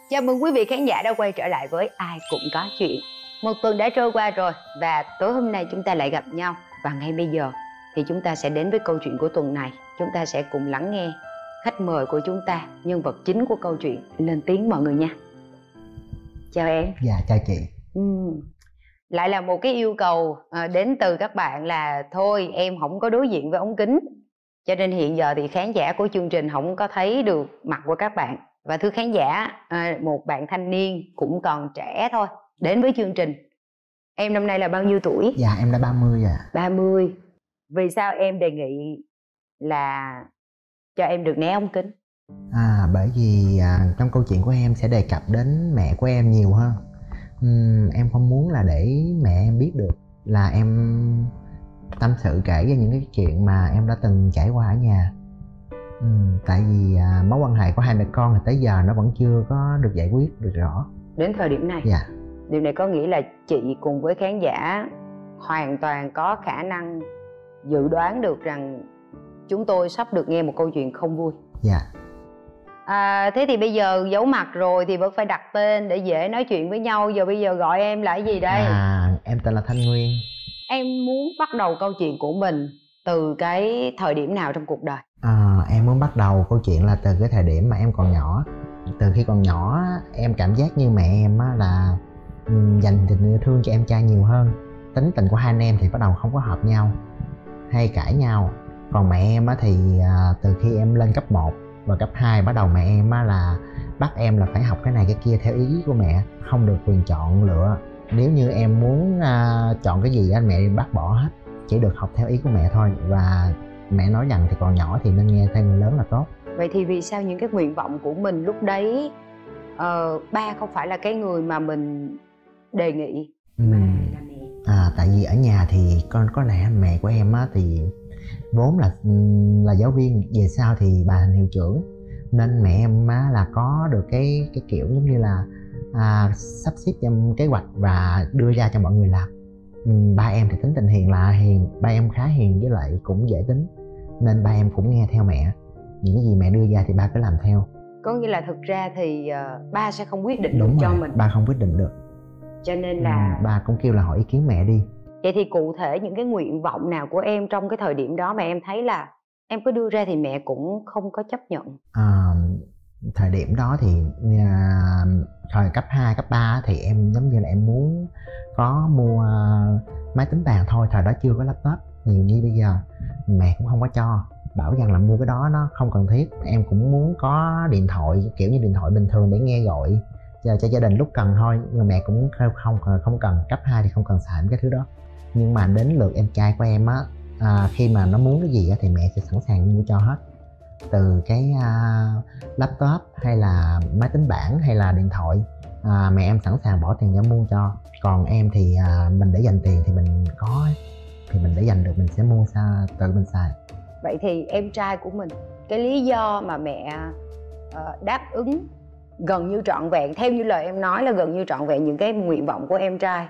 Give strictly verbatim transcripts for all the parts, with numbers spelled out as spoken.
Chào mừng quý vị khán giả đã quay trở lại với Ai Cũng Có Chuyện. Một tuần đã trôi qua rồi và tối hôm nay chúng ta lại gặp nhau. Và ngay bây giờ thì chúng ta sẽ đến với câu chuyện của tuần này. Chúng ta sẽ cùng lắng nghe khách mời của chúng ta, nhân vật chính của câu chuyện, lên tiếng mọi người nha. Chào em. Dạ chào chị. ừ. Lại là một cái yêu cầu đến từ các bạn là thôi em không có đối diện với ống kính, cho nên hiện giờ thì khán giả của chương trình không có thấy được mặt của các bạn. Và thưa khán giả, một bạn thanh niên cũng còn trẻ thôi đến với chương trình. Em năm nay là bao nhiêu tuổi? Dạ em đã ba mươi rồi. ba mươi. Vì sao em đề nghị là cho em được né ống kính? À, bởi vì à, trong câu chuyện của em sẽ đề cập đến mẹ của em nhiều hơn. uhm, Em không muốn là để mẹ em biết được là em tâm sự kể về những cái chuyện mà em đã từng trải qua ở nhà. uhm, Tại vì à, mối quan hệ của hai mẹ con thì tới giờ nó vẫn chưa có được giải quyết được rõ. Đến thời điểm này? Dạ. Điều này có nghĩa là chị cùng với khán giả hoàn toàn có khả năng dự đoán được rằng chúng tôi sắp được nghe một câu chuyện không vui. Dạ. À, thế thì bây giờ giấu mặt rồi thì vẫn phải đặt tên để dễ nói chuyện với nhau. Giờ bây giờ gọi em là cái gì đây? À, em tên là Thanh Nguyên. Em muốn bắt đầu câu chuyện của mình từ cái thời điểm nào trong cuộc đời? À, em muốn bắt đầu câu chuyện là từ cái thời điểm mà em còn nhỏ. Từ khi còn nhỏ em cảm giác như mẹ em là dành tình yêu thương cho em trai nhiều hơn. Tính tình của hai anh em thì bắt đầu không có hợp nhau, hay cãi nhau. Còn mẹ em thì từ khi em lên cấp một và cấp hai bắt đầu mẹ em là bắt em là phải học cái này cái kia theo ý của mẹ, không được quyền chọn lựa. Nếu như em muốn chọn cái gì anh mẹ bắt bỏ hết, chỉ được học theo ý của mẹ thôi. Và mẹ nói rằng thì còn nhỏ thì nên nghe theo người lớn là tốt. Vậy thì vì sao những cái nguyện vọng của mình lúc đấy uh, ba không phải là cái người mà mình đề nghị? Ừ. À, tại vì ở nhà thì con có lẽ mẹ của em á, thì vốn là là giáo viên, về sau thì bà thành hiệu trưởng, nên mẹ em á, là có được cái cái kiểu giống như là à, sắp xếp trong kế hoạch và đưa ra cho mọi người làm. Ừ, ba em thì tính tình hiền lạ hiền, ba em khá hiền với lại cũng dễ tính, nên ba em cũng nghe theo mẹ. Những cái gì mẹ đưa ra thì ba cứ làm theo. Có nghĩa là thực ra thì uh, ba sẽ không quyết định Đúng được rồi, cho mình. Ba không quyết định được. Cho nên là ừ, ba cũng kêu là hỏi ý kiến mẹ đi. Vậy thì cụ thể những cái nguyện vọng nào của em trong cái thời điểm đó mà em thấy là em có đưa ra thì mẹ cũng không có chấp nhận? À, thời điểm đó thì à, thời cấp hai, cấp ba thì em giống như là em muốn có mua máy tính bàn thôi. Thời đó chưa có laptop nhiều như bây giờ. Mẹ cũng không có cho, bảo rằng là mua cái đó nó không cần thiết. Em cũng muốn có điện thoại kiểu như điện thoại bình thường để nghe gọi cho, cho gia đình lúc cần thôi. Nhưng mẹ cũng không không cần. Cấp hai thì không cần xài cái thứ đó. Nhưng mà đến lượt em trai của em á, à, khi mà nó muốn cái gì á, thì mẹ sẽ sẵn sàng mua cho hết. Từ cái uh, laptop hay là máy tính bảng hay là điện thoại, à, mẹ em sẵn sàng bỏ tiền để mua cho. Còn em thì uh, mình để dành tiền thì mình có thì mình để dành được mình sẽ mua sao tự mình xài. Vậy thì em trai của mình, cái lý do mà mẹ uh, đáp ứng gần như trọn vẹn, theo như lời em nói là gần như trọn vẹn những cái nguyện vọng của em trai,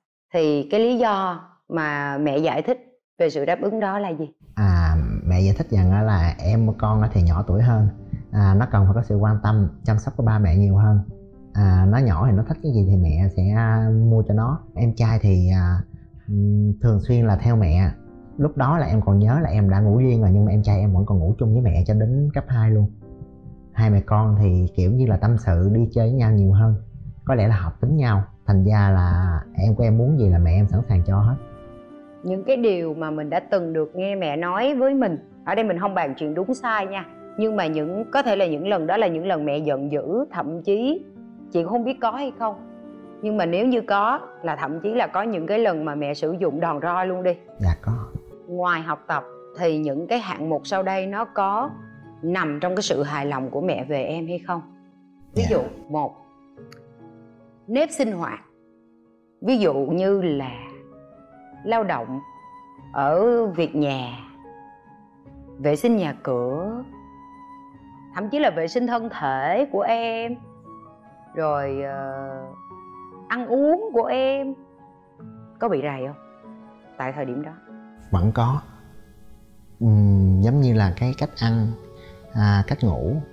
thì cái lý do mà mẹ giải thích về sự đáp ứng đó là gì? À, mẹ giải thích rằng là em con thì nhỏ tuổi hơn, à, nó cần phải có sự quan tâm chăm sóc của ba mẹ nhiều hơn. À, nó nhỏ thì nó thích cái gì thì mẹ sẽ mua cho nó. Em trai thì à, thường xuyên là theo mẹ. Lúc đó là em còn nhớ là em đã ngủ riêng rồi, nhưng mà em trai em vẫn còn ngủ chung với mẹ cho đến cấp hai luôn. Hai mẹ con thì kiểu như là tâm sự đi chơi với nhau nhiều hơn, có lẽ là hợp tính nhau, thành ra là em của em muốn gì là mẹ em sẵn sàng cho hết. Những cái điều mà mình đã từng được nghe mẹ nói với mình, ở đây mình không bàn chuyện đúng sai nha, nhưng mà những có thể là những lần đó là những lần mẹ giận dữ, thậm chí chị không biết có hay không, nhưng mà nếu như có là thậm chí là có những cái lần mà mẹ sử dụng đòn roi luôn đi. Dạ có. Ngoài học tập thì những cái hạng mục sau đây nó có nằm trong cái sự hài lòng của mẹ về em hay không? Ví dạ. dụ một, nếp sinh hoạt, ví dụ như là lao động ở việc nhà, vệ sinh nhà cửa, thậm chí là vệ sinh thân thể của em, rồi uh, ăn uống của em, có bị rầy không tại thời điểm đó? Vẫn có. uhm, Giống như là cái cách ăn, à, cách ngủ,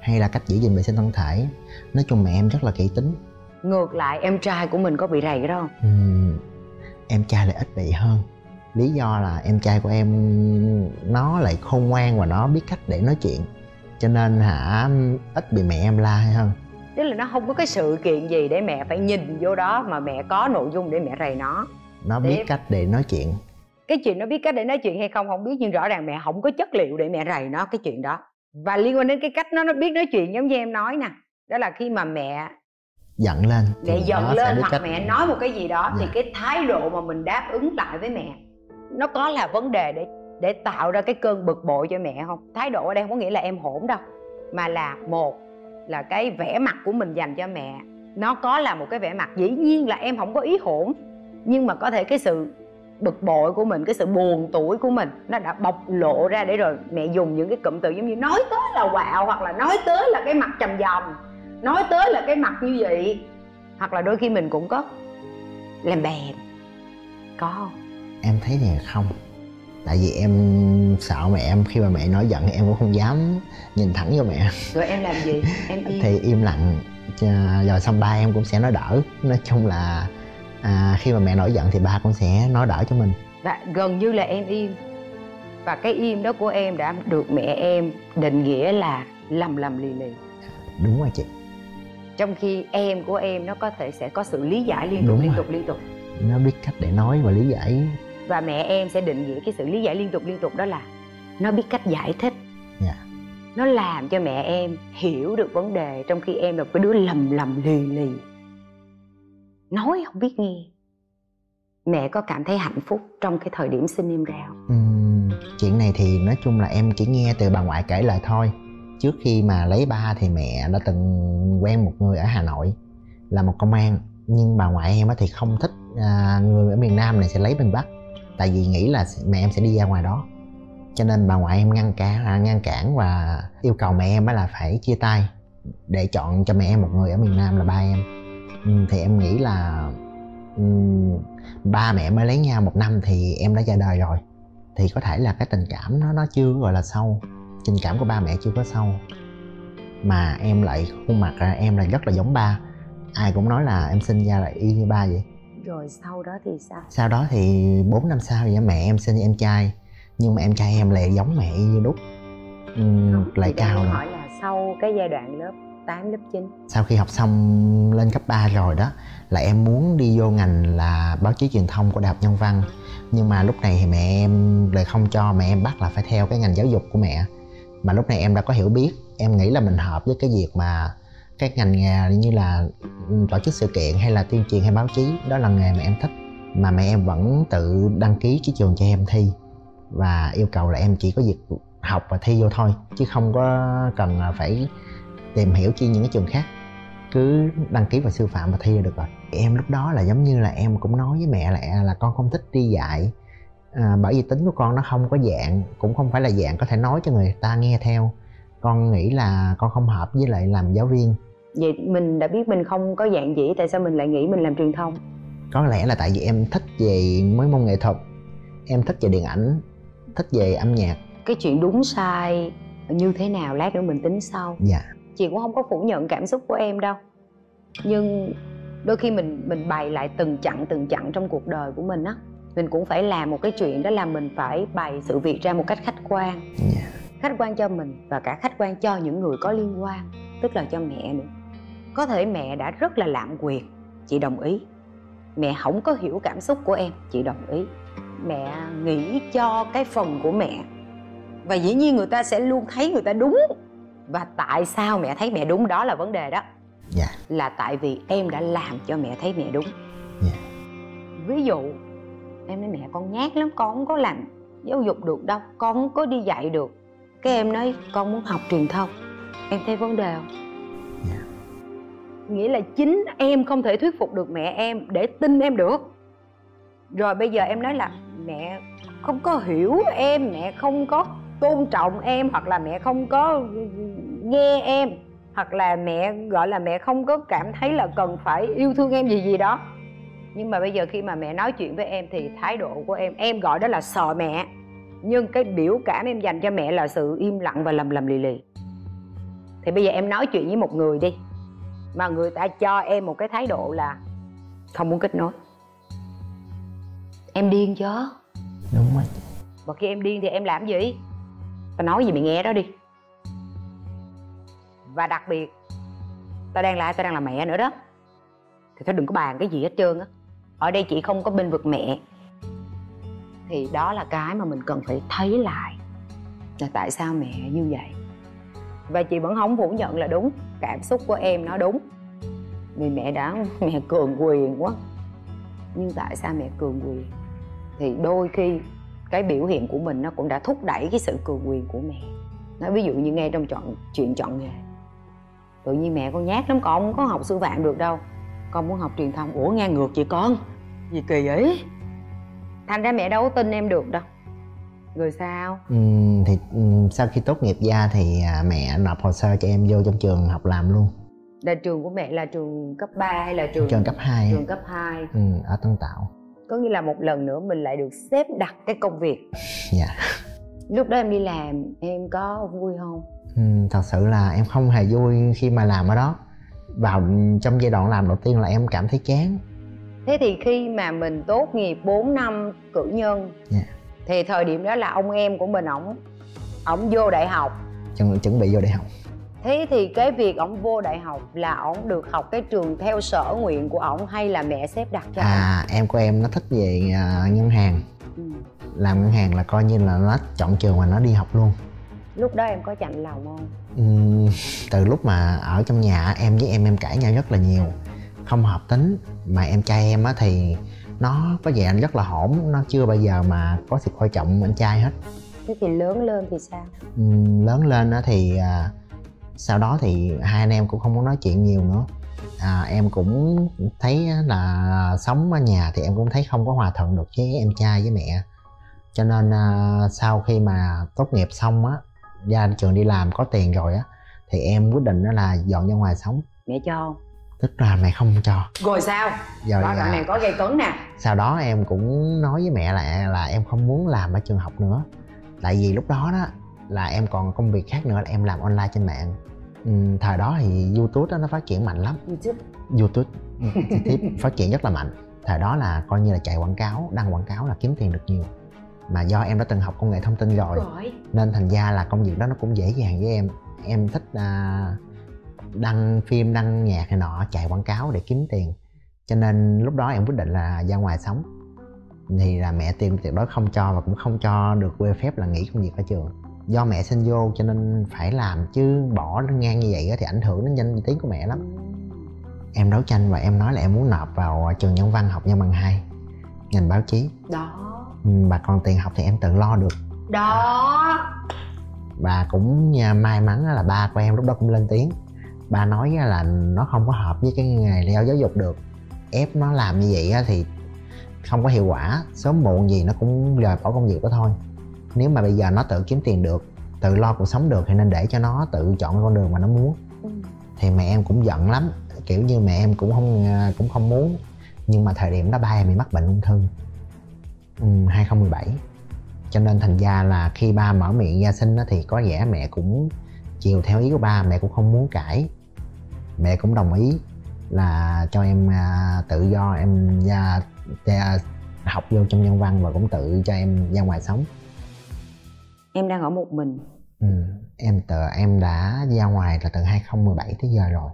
hay là cách giữ gìn vệ sinh thân thể. Nói chung mẹ em rất là kỹ tính. Ngược lại em trai của mình có bị rầy cái đó không? Uhm, em trai lại ít bị hơn. Lý do là em trai của em nó lại khôn ngoan và nó biết cách để nói chuyện, cho nên hả ít bị mẹ em la hay hơn. Tức là nó không có cái sự kiện gì để mẹ phải nhìn vô đó, mà mẹ có nội dung để mẹ rầy nó. Nó biết để... cách để nói chuyện. Cái chuyện nó biết cách để nói chuyện hay không không biết, nhưng rõ ràng mẹ không có chất liệu để mẹ rầy nó cái chuyện đó. Và liên quan đến cái cách nó nó biết nói chuyện giống như em nói nè, đó là khi mà mẹ giận lên, mẹ giận lên hoặc cách... mẹ nói một cái gì đó, dạ. Thì cái thái độ mà mình đáp ứng lại với mẹ nó có là vấn đề để để tạo ra cái cơn bực bội cho mẹ không? Thái độ ở đây không có nghĩa là em hỗn đâu, mà là một là cái vẻ mặt của mình dành cho mẹ nó có là một cái vẻ mặt, dĩ nhiên là em không có ý hỗn, nhưng mà có thể cái sự bực bội của mình, cái sự buồn tủi của mình nó đã bộc lộ ra, để rồi mẹ dùng những cái cụm từ giống như nói tới là quạo, hoặc là nói tới là cái mặt trầm dòng, nói tới là cái mặt như vậy, hoặc là đôi khi mình cũng có làm bèm. Có không? Em thấy thì không. Tại vì em sợ mẹ em, khi mà mẹ nói giận em cũng không dám nhìn thẳng vô mẹ. Rồi em làm gì? Em im? Thì im lặng, rồi xong ba em cũng sẽ nói đỡ. Nói chung là à, khi mà mẹ nổi giận thì ba cũng sẽ nói đỡ cho mình. Và gần như là em im. Và cái im đó của em đã được mẹ em định nghĩa là lầm lầm lì lì. Đúng rồi chị. Trong khi em của em nó có thể sẽ có sự lý giải liên tục. Đúng liên rồi. tục liên tục. Nó biết cách để nói và lý giải. Và mẹ em sẽ định nghĩa cái sự lý giải liên tục liên tục đó là nó biết cách giải thích. Dạ. Nó làm cho mẹ em hiểu được vấn đề, trong khi em là cái đứa lầm lầm lì lì, nói không biết nghe. Mẹ có cảm thấy hạnh phúc trong cái thời điểm sinh em ra không? Uhm, chuyện này thì nói chung là em chỉ nghe từ bà ngoại kể lại thôi. Trước khi mà lấy ba thì mẹ đã từng quen một người ở Hà Nội là một công an. Nhưng bà ngoại em thì không thích à, người ở miền Nam này sẽ lấy bên Bắc, tại vì nghĩ là mẹ em sẽ đi ra ngoài đó. Cho nên bà ngoại em ngăn cản, ngăn cản và yêu cầu mẹ em là phải chia tay để chọn cho mẹ em một người ở miền Nam là ba em. uhm, Thì em nghĩ là uhm, ba mẹ mới lấy nhau một năm thì em đã ra đời rồi, thì có thể là cái tình cảm nó nó chưa gọi là sâu. Tình cảm của ba mẹ chưa có sâu, mà em lại khuôn mặt em là rất là giống ba. Ai cũng nói là em sinh ra là y như ba vậy. Rồi sau đó thì sao? Sau đó thì bốn năm sau vậy mẹ em sinh em trai, nhưng mà em trai em lại giống mẹ y như đúc. uhm, lại cao rồi. Hỏi là sau cái giai đoạn lớp tám, lớp chín, sau khi học xong lên cấp ba rồi đó, là em muốn đi vô ngành là báo chí truyền thông của Đại học Nhân văn. Nhưng mà lúc này thì mẹ em lại không cho, mẹ em bắt là phải theo cái ngành giáo dục của mẹ. Mà lúc này em đã có hiểu biết, em nghĩ là mình hợp với cái việc mà cái ngành nghề như là tổ chức sự kiện hay là tuyên truyền hay báo chí, đó là nghề mà em thích. Mà mẹ em vẫn tự đăng ký cái trường cho em thi và yêu cầu là em chỉ có việc học và thi vô thôi, chứ không có cần phải tìm hiểu chi những cái trường khác, cứ đăng ký vào sư phạm và thi là được rồi. Em lúc đó là giống như là em cũng nói với mẹ là, là con không thích đi dạy, à, bởi vì tính của con nó không có dạng, cũng không phải là dạng có thể nói cho người ta nghe theo. Con nghĩ là con không hợp với lại làm giáo viên. Vậy mình đã biết mình không có dạng dĩ, tại sao mình lại nghĩ mình làm truyền thông? Có lẽ là tại vì em thích về mấy môn nghệ thuật, em thích về điện ảnh, thích về âm nhạc. Cái chuyện đúng sai như thế nào lát nữa mình tính sau. Dạ. Chị cũng không có phủ nhận cảm xúc của em đâu, nhưng đôi khi mình mình bày lại từng chặng từng chặng trong cuộc đời của mình á, mình cũng phải làm một cái chuyện, đó là mình phải bày sự việc ra một cách khách quan. Dạ. Khách quan cho mình và cả khách quan cho những người có liên quan, tức là cho mẹ nữa. Có thể mẹ đã rất là lạm quyền, chị đồng ý. Mẹ không có hiểu cảm xúc của em, chị đồng ý. Mẹ nghĩ cho cái phần của mẹ, và dĩ nhiên người ta sẽ luôn thấy người ta đúng. Và tại sao mẹ thấy mẹ đúng, đó là vấn đề đó. Dạ. Là tại vì em đã làm cho mẹ thấy mẹ đúng. Dạ. Ví dụ em nói mẹ con nhát lắm, con không có làm giáo dục được đâu, con không có đi dạy được. Cái em nói con muốn học truyền thông. Em thấy vấn đề không? Yeah. Nghĩa là chính em không thể thuyết phục được mẹ em để tin em được. Rồi bây giờ em nói là mẹ không có hiểu em, mẹ không có tôn trọng em, hoặc là mẹ không có nghe em, hoặc là mẹ gọi là mẹ không có cảm thấy là cần phải yêu thương em gì gì đó. Nhưng mà bây giờ khi mà mẹ nói chuyện với em thì thái độ của em, em gọi đó là sợ mẹ, nhưng cái biểu cảm em dành cho mẹ là sự im lặng và lầm lầm lì lì. Thì bây giờ em nói chuyện với một người đi mà người ta cho em một cái thái độ là không muốn kết nối. Em điên chứ? Đúng rồi. Và khi em điên thì em làm gì? Tao nói gì mày nghe đó đi. Và đặc biệt tao đang là ai? Tao đang là mẹ nữa đó. Thì thôi đừng có bàn cái gì hết trơn á. Ở đây chị không có bênh vực mẹ. Thì đó là cái mà mình cần phải thấy lại, là tại sao mẹ như vậy. Và chị vẫn không phủ nhận là đúng, cảm xúc của em nó đúng, vì mẹ đã mẹ cường quyền quá. Nhưng tại sao mẹ cường quyền? Thì đôi khi cái biểu hiện của mình nó cũng đã thúc đẩy cái sự cường quyền của mẹ. Nói ví dụ như nghe trong chọn chuyện chọn nghề, tự nhiên mẹ con nhát lắm, con không có học sư phạm được đâu, con muốn học truyền thông. Ủa ngang ngược vậy con, gì kỳ vậy? Thành ra mẹ đâu có tin em được đâu. Rồi sao? Ừ, thì ừ, sau khi tốt nghiệp ra thì à, mẹ nộp hồ sơ cho em vô trong trường học làm luôn. Là trường của mẹ là trường cấp ba hay là trường trường cấp hai? Trường cấp hai. Ừ, ở Tân Tạo. Có nghĩa là một lần nữa mình lại được xếp đặt cái công việc. Dạ. Lúc đó em đi làm em có vui không? Ừ, thật sự là em không hề vui khi mà làm ở đó. Vào trong giai đoạn làm đầu tiên là em cảm thấy chán. Thế thì khi mà mình tốt nghiệp bốn năm cử nhân, yeah. thì thời điểm đó là ông em của mình ổng ổng vô đại học, chuẩn, chuẩn bị vô đại học. Thế thì cái việc ổng vô đại học là ổng được học cái trường theo sở nguyện của ổng hay là mẹ xếp đặt cho ổng? À, em của em nó thích về uh, ngân hàng. ừ. Làm ngân hàng là coi như là nó chọn trường mà nó đi học luôn. Lúc đó em có chạnh lòng không? Ừ, từ lúc mà ở trong nhà em với em em cãi nhau rất là nhiều, không hợp tính. Mà em trai em á thì nó có vẻ rất là hổn, nó chưa bao giờ mà có sự coi trọng anh trai hết. Thế thì lớn lên thì sao? Ừ, lớn lên á thì à, sau đó thì hai anh em cũng không có nói chuyện nhiều nữa. à, Em cũng thấy là sống ở nhà thì em cũng thấy không có hòa thuận được với em trai với mẹ. Cho nên à, sau khi mà tốt nghiệp xong á, ra trường đi làm có tiền rồi á, thì em quyết định đó là dọn ra ngoài sống. Mẹ cho không? Tức là mẹ không cho. Rồi sao? Rồi đó là mẹ có gây cấn nè. Sau đó em cũng nói với mẹ là là em không muốn làm ở trường học nữa. Tại vì lúc đó đó là em còn công việc khác nữa, là em làm online trên mạng. ừ, Thời đó thì YouTube đó nó phát triển mạnh lắm. YouTube YouTube phát triển rất là mạnh. Thời đó là coi như là chạy quảng cáo, đăng quảng cáo là kiếm tiền được nhiều. Mà do em đã từng học công nghệ thông tin rồi, rồi. nên thành ra là công việc đó nó cũng dễ dàng với em. Em thích uh, đăng phim, đăng nhạc này nọ, chạy quảng cáo để kiếm tiền. Cho nên lúc đó em quyết định là ra ngoài sống. Thì là mẹ tìm tuyệt đối không cho, và cũng không cho được quê phép là nghỉ công việc ở trường. Do mẹ xin vô cho nên phải làm, chứ bỏ ngang như vậy thì ảnh hưởng đến danh tiếng của mẹ lắm. Em đấu tranh và em nói là em muốn nộp vào trường Nhân văn, học Nhân văn hai, ngành báo chí. Đó. Bà còn tiền học thì em tự lo được. Đó. Bà cũng may mắn là ba của em lúc đó cũng lên tiếng. Ba nói là nó không có hợp với cái nghề theo giáo dục được. Ép nó làm như vậy thì không có hiệu quả, sớm muộn gì nó cũng rời bỏ công việc đó thôi. Nếu mà bây giờ nó tự kiếm tiền được, tự lo cuộc sống được, thì nên để cho nó tự chọn con đường mà nó muốn. ừ. Thì mẹ em cũng giận lắm, kiểu như mẹ em cũng không cũng không muốn. Nhưng mà thời điểm đó ba em bị mắc bệnh ung thư ừ, hai không một bảy. Cho nên thành ra là khi ba mở miệng ra xin thì có vẻ mẹ cũng chiều theo ý của ba. Mẹ cũng không muốn cãi, mẹ cũng đồng ý là cho em tự do em ra, ra học vô trong Nhân văn, và cũng tự cho em ra ngoài sống. Em đang ở một mình? Ừ, em tự em đã ra ngoài là từ hai không một bảy tới giờ rồi.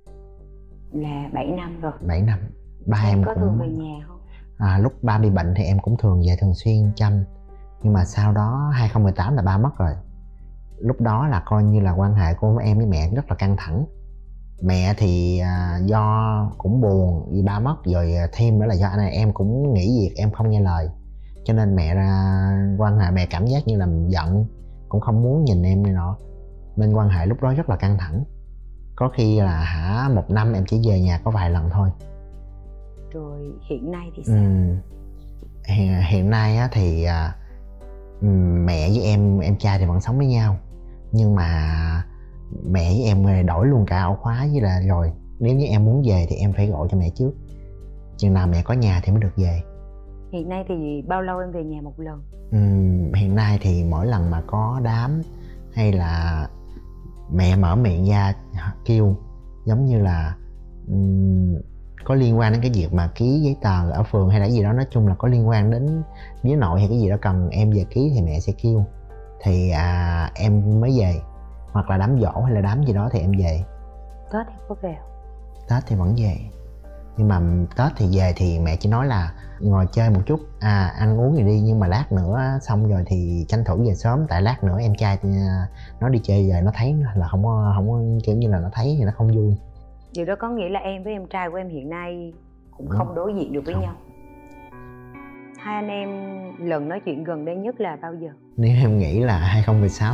Là bảy năm rồi. bảy năm. Ba em, em có cũng... thường về nhà không? À, lúc ba bị bệnh thì em cũng thường về, thường xuyên chăm. Nhưng mà sau đó hai không một tám là ba mất rồi. Lúc đó là coi như là quan hệ của em với mẹ rất là căng thẳng. Mẹ thì à, do cũng buồn vì ba mất rồi, thêm nữa là do anh em cũng nghỉ việc, em không nghe lời. Cho nên mẹ ra quan hệ mẹ cảm giác như là giận, cũng không muốn nhìn em này nọ. Nên quan hệ lúc đó rất là căng thẳng. Có khi là hả một năm em chỉ về nhà có vài lần thôi. Rồi hiện nay thì sao? Ừ, hiện, hiện nay á, thì à, mẹ với em em trai thì vẫn sống với nhau. Nhưng mà mẹ với em đổi luôn cả ổ khóa, với là rồi nếu như em muốn về thì em phải gọi cho mẹ trước, chừng nào mẹ có nhà thì mới được về. Hiện nay thì bao lâu em về nhà một lần? Uhm, hiện nay thì mỗi lần mà có đám hay là mẹ mở miệng ra kêu giống như là um, có liên quan đến cái việc mà ký giấy tờ ở phường hay là gì đó, nói chung là có liên quan đến với nội hay cái gì đó cần em về ký thì mẹ sẽ kêu, thì à, em mới về, hoặc là đám giỗ hay là đám gì đó thì em về. Tết thì có về? Tết thì vẫn về, nhưng mà Tết thì về thì mẹ chỉ nói là ngồi chơi một chút, à ăn uống gì đi, nhưng mà lát nữa xong rồi thì tranh thủ về sớm, tại lát nữa em trai nó đi chơi về nó thấy là không có không có kiểu như là nó thấy thì nó không vui. Điều đó có nghĩa là em với em trai của em hiện nay cũng không ừ. đối diện được với không. nhau. Hai anh em lần nói chuyện gần đây nhất là bao giờ? Nếu em nghĩ là hai không một sáu.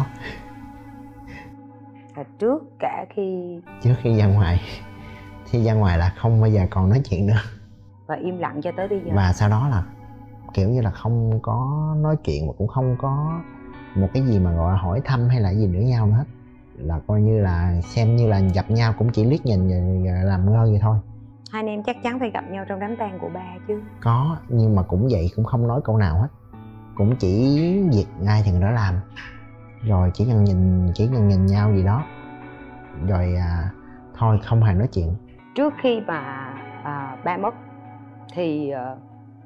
Là trước cả khi... Trước khi ra ngoài. Khi ra ngoài là không bao giờ còn nói chuyện nữa. Và im lặng cho tới bây giờ. Và sau đó là kiểu như là không có nói chuyện, và cũng không có một cái gì mà gọi là hỏi thăm hay là gì nữa nhau nữa hết. Là coi như là xem như là gặp nhau cũng chỉ liếc nhìn và làm ngơ vậy thôi. Hai anh em chắc chắn phải gặp nhau trong đám tang của ba chứ? Có, nhưng mà cũng vậy, cũng không nói câu nào hết. Cũng chỉ việc ai thì người đó làm. Rồi chỉ cần nhìn chỉ cần nhìn nhau gì đó. Rồi à, thôi không hề nói chuyện. Trước khi mà à, ba mất thì à,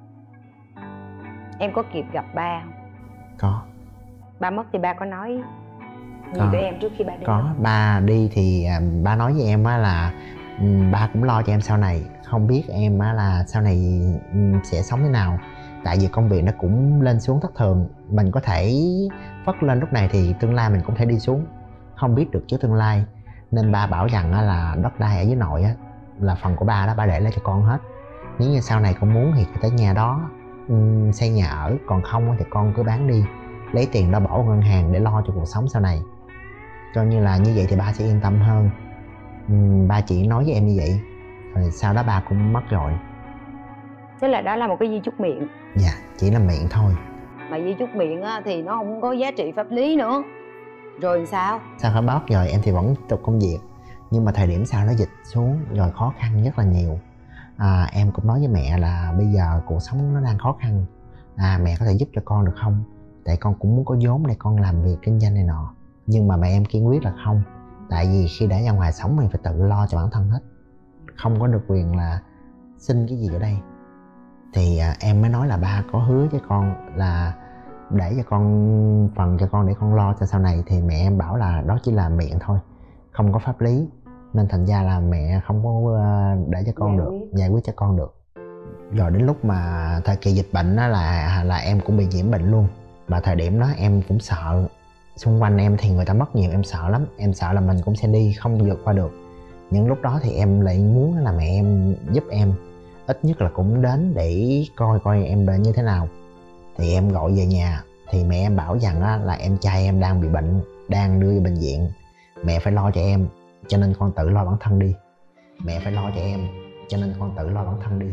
em có kịp gặp ba không? Có. Ba mất thì ba có nói gì có. với em trước khi ba đi? Có, không? Ba đi thì à, ba nói với em á là um, ba cũng lo cho em sau này, không biết em á là sau này um, sẽ sống thế nào. Tại vì công việc nó cũng lên xuống thất thường, mình có thể phất lên lúc này thì tương lai mình cũng thể đi xuống, không biết được trước tương lai. Nên ba bảo rằng á là đất đai ở dưới nội á là phần của ba đó, ba để lại cho con hết. Nếu như sau này con muốn thì tới nhà đó um, xây nhà ở, còn không thì con cứ bán đi, lấy tiền đó bỏ vào ngân hàng để lo cho cuộc sống sau này. Coi như là như vậy thì ba sẽ yên tâm hơn. uhm, Ba chỉ nói với em như vậy, rồi sau đó ba cũng mất rồi. Thế là đó là một cái di chúc miệng? Dạ, chỉ là miệng thôi. Mà di chúc miệng á, thì nó không có giá trị pháp lý nữa. Rồi sao? Sau khi bóp rồi em thì vẫn tiếp tục công việc. Nhưng mà thời điểm sau nó dịch xuống rồi khó khăn rất là nhiều. à, Em cũng nói với mẹ là bây giờ cuộc sống nó đang khó khăn, à, mẹ có thể giúp cho con được không? Tại con cũng muốn có vốn để con làm việc kinh doanh này nọ. Nhưng mà mẹ em kiên quyết là không. Tại vì khi đã ra ngoài sống mình phải tự lo cho bản thân hết, không có được quyền là xin cái gì ở đây. Thì à, em mới nói là ba có hứa với con là để cho con phần cho con để con lo cho sau này. Thì mẹ em bảo là đó chỉ là miệng thôi, không có pháp lý, nên thành ra là mẹ không có để cho con được, giải quyết cho con được. Rồi đến lúc mà thời kỳ dịch bệnh đó là là em cũng bị nhiễm bệnh luôn. Và thời điểm đó em cũng sợ, xung quanh em thì người ta mất nhiều, em sợ lắm. Em sợ là mình cũng sẽ đi không vượt qua được. Những lúc đó thì em lại muốn là mẹ em giúp em, ít nhất là cũng đến để coi coi em bệnh như thế nào. Thì em gọi về nhà thì mẹ em bảo rằng là em trai em đang bị bệnh, đang đưa vào bệnh viện, mẹ phải lo cho em, cho nên con tự lo bản thân đi. Mẹ phải lo cho em, cho nên con tự lo bản thân đi.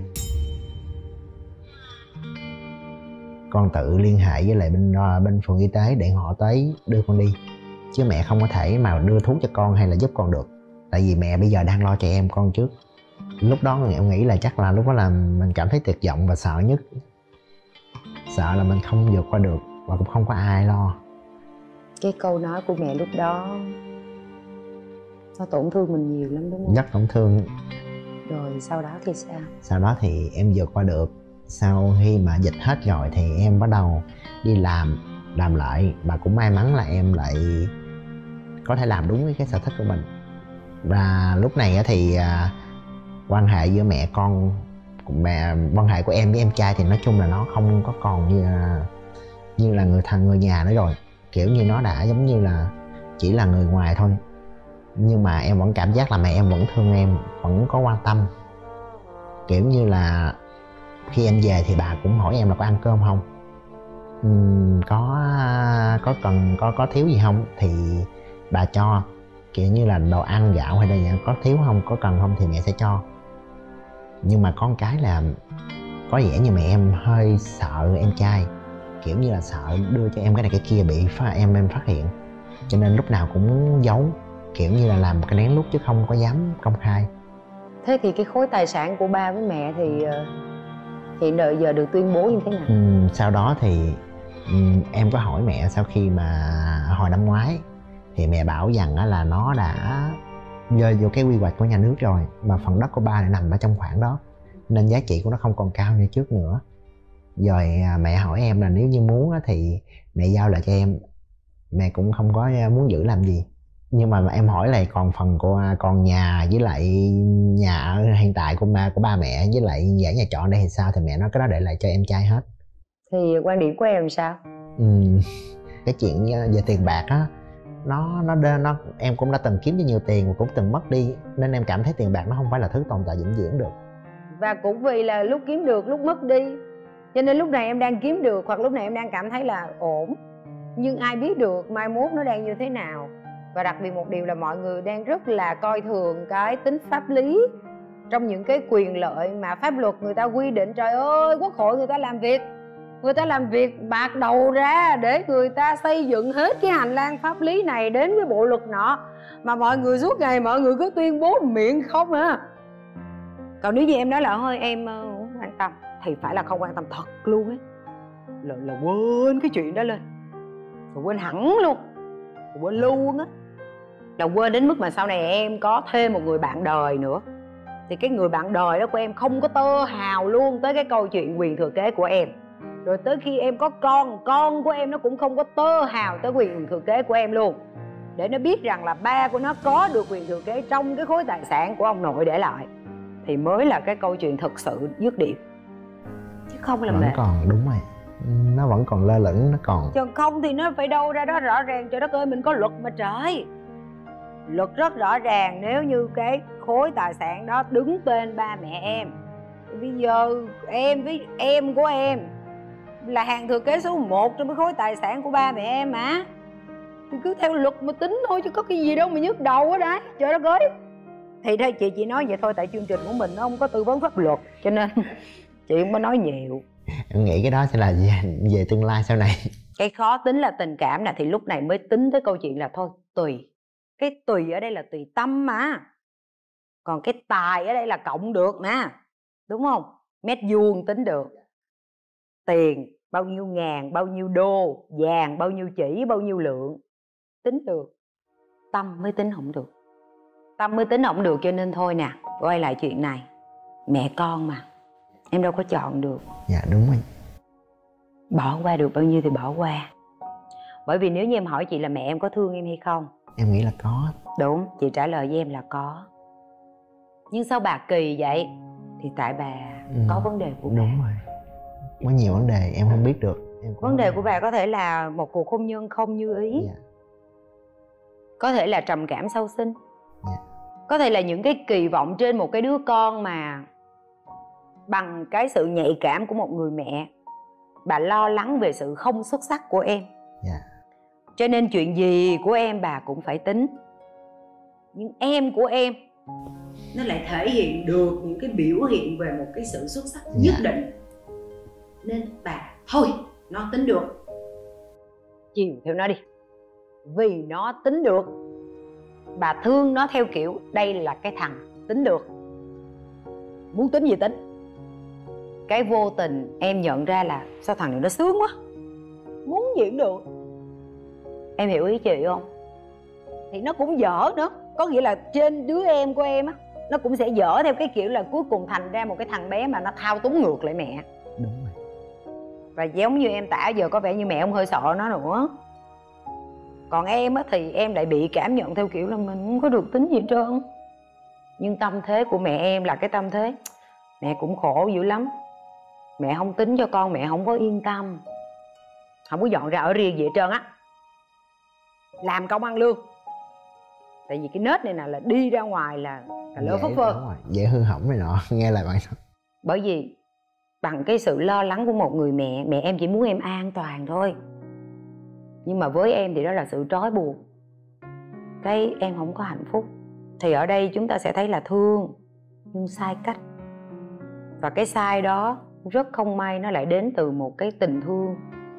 Con tự liên hệ với lại bên bên phường y tế để họ tới đưa con đi, chứ mẹ không có thể mà đưa thuốc cho con hay là giúp con được. Tại vì mẹ bây giờ đang lo cho em con trước. Lúc đó em nghĩ là chắc là lúc đó là mình cảm thấy tuyệt vọng và sợ nhất. Sợ là mình không vượt qua được và cũng không có ai lo. Cái câu nói của mẹ lúc đó nó tổn thương mình nhiều lắm đúng không? Rất tổn thương. Rồi sau đó thì sao? Sau đó thì em vượt qua được. Sau khi mà dịch hết rồi thì em bắt đầu đi làm, làm lại. Và cũng may mắn là em lại có thể làm đúng cái sở thích của mình. Và lúc này thì quan hệ giữa mẹ con, mẹ quan hệ của em với em trai thì nói chung là nó không có còn như là, như là người thằng người nhà nữa rồi. Kiểu như nó đã giống như là chỉ là người ngoài thôi. Nhưng mà em vẫn cảm giác là mẹ em vẫn thương em, vẫn có quan tâm. Kiểu như là khi em về thì bà cũng hỏi em là có ăn cơm không, uhm, có có cần có có thiếu gì không thì bà cho. Kiểu như là đồ ăn gạo hay là có thiếu không, có cần không thì mẹ sẽ cho. Nhưng mà có một cái là có vẻ như mẹ em hơi sợ em trai, kiểu như là sợ đưa cho em cái này cái kia bị phá, em em phát hiện, cho nên lúc nào cũng giấu, kiểu như là làm cái lén lút chứ không có dám công khai. Thế thì cái khối tài sản của ba với mẹ thì hiện đợi giờ được tuyên bố như thế nào? Ừ, sau đó thì ừ, em có hỏi mẹ sau khi mà hồi năm ngoái Thì mẹ bảo rằng á là nó đã rơi vô cái quy hoạch của nhà nước rồi, mà phần đất của ba lại nằm ở trong khoảng đó, nên giá trị của nó không còn cao như trước nữa. Rồi mẹ hỏi em là nếu như muốn á thì mẹ giao lại cho em, mẹ cũng không có muốn giữ làm gì. Nhưng mà em hỏi là còn phần của còn nhà với lại nhà ở hiện tại của ba của ba mẹ với lại dãy nhà trọ đây thì sao, thì mẹ nói cái đó để lại cho em trai hết. Thì quan điểm của em sao? Ừ, cái chuyện về tiền bạc á, nó nó nó em cũng đã từng kiếm cho nhiều tiền mà cũng từng mất đi, nên em cảm thấy tiền bạc nó không phải là thứ tồn tại vĩnh viễn được. Và cũng vì là lúc kiếm được lúc mất đi, cho nên lúc này em đang kiếm được hoặc lúc này em đang cảm thấy là ổn, nhưng ai biết được mai mốt nó đang như thế nào. Và đặc biệt một điều là mọi người đang rất là coi thường cái tính pháp lý trong những cái quyền lợi mà pháp luật người ta quy định. Trời ơi, quốc hội người ta làm việc người ta làm việc bạc đầu ra để người ta xây dựng hết cái hành lang pháp lý này đến với bộ luật nọ, mà mọi người suốt ngày mọi người cứ tuyên bố miệng không à. Còn nếu như em nói là thôi em uh, quan tâm thì phải là không quan tâm thật luôn ấy, là, là quên cái chuyện đó lên, rồi quên hẳn luôn, rồi quên luôn á, là quên đến mức mà sau này em có thêm một người bạn đời nữa thì cái người bạn đời đó của em không có tơ hào luôn tới cái câu chuyện quyền thừa kế của em. Rồi tới khi em có con, con của em nó cũng không có tơ hào tới quyền thừa kế của em luôn, để nó biết rằng là ba của nó có được quyền thừa kế trong cái khối tài sản của ông nội để lại, thì mới là cái câu chuyện thực sự dứt điểm. Chứ không là vẫn mệt. còn, đúng rồi, nó vẫn còn lơ lửng, nó còn. Chứ không thì nó phải đâu ra đó rõ ràng. Trời đất ơi, mình có luật mà trời. Luật rất rõ ràng, nếu như cái khối tài sản đó đứng tên ba mẹ em, bây giờ em với em của em là hàng thừa kế số một trong cái khối tài sản của ba mẹ em mà, thì cứ theo luật mà tính thôi, chứ có cái gì đâu mà nhức đầu á đấy. Trời đất ơi. Thì đây chị chỉ nói vậy thôi, tại chương trình của mình nó không có tư vấn pháp luật, cho nên chị không có nói nhiều. Em nghĩ cái đó sẽ là về, về tương lai sau này. Cái khó tính là tình cảm nè, thì lúc này mới tính tới câu chuyện là thôi tùy. Cái tùy ở đây là tùy tâm mà, còn cái tài ở đây là cộng được mà, đúng không? Mét vuông tính được, tiền bao nhiêu ngàn, bao nhiêu đô, vàng bao nhiêu chỉ, bao nhiêu lượng tính được, tâm mới tính không được. Tâm mới tính không được, cho nên thôi nè, quay lại chuyện này, mẹ con mà, em đâu có chọn được. Dạ đúng rồi. Bỏ qua được bao nhiêu thì bỏ qua. Bởi vì nếu như em hỏi chị là mẹ em có thương em hay không, em nghĩ là có. Đúng, chị trả lời với em là có. Nhưng sao bà kỳ vậy? Thì tại bà ừ, có vấn đề của bà. Đúng rồi, có nhiều vấn đề em không biết được. Em Vấn đề của bà có thể là một cuộc hôn nhân không như ý, dạ. Có thể là trầm cảm sau sinh, dạ. Có thể là những cái kỳ vọng trên một cái đứa con mà bằng cái sự nhạy cảm của một người mẹ, bà lo lắng về sự không xuất sắc của em. dạ. Cho nên chuyện gì của em bà cũng phải tính. Nhưng em của em nó lại thể hiện được những cái biểu hiện về một cái sự xuất sắc nhất dạ. định, nên bà thôi nó tính được, chiều theo nó đi. Vì nó tính được, bà thương nó theo kiểu đây là cái thằng tính được, muốn tính gì tính. Cái vô tình em nhận ra là sao thằng này nó sướng quá, muốn gì cũng được. Em hiểu ý chị không? Thì nó cũng dở nữa, có nghĩa là trên đứa em của em á, nó cũng sẽ dở theo cái kiểu là cuối cùng thành ra một cái thằng bé mà nó thao túng ngược lại mẹ. Đúng rồi. Và giống như em tả giờ có vẻ như mẹ không hơi sợ nó nữa. Còn em á thì em lại bị cảm nhận theo kiểu là mình không có được tính gì hết trơn. Nhưng tâm thế của mẹ em là cái tâm thế mẹ cũng khổ dữ lắm, mẹ không tính cho con, mẹ không có yên tâm, không có dọn ra ở riêng gì hết trơn á, làm công ăn lương. Tại vì cái nết này nè là đi ra ngoài là, là lỡ phất phơ, dễ hư hỏng này nọ, nghe lại bạn. Bởi vì bằng cái sự lo lắng của một người mẹ, mẹ em chỉ muốn em an toàn thôi. Nhưng mà với em thì đó là sự trói buộc, cái em không có hạnh phúc. Thì ở đây chúng ta sẽ thấy là thương nhưng sai cách. Và cái sai đó rất không may nó lại đến từ một cái tình thương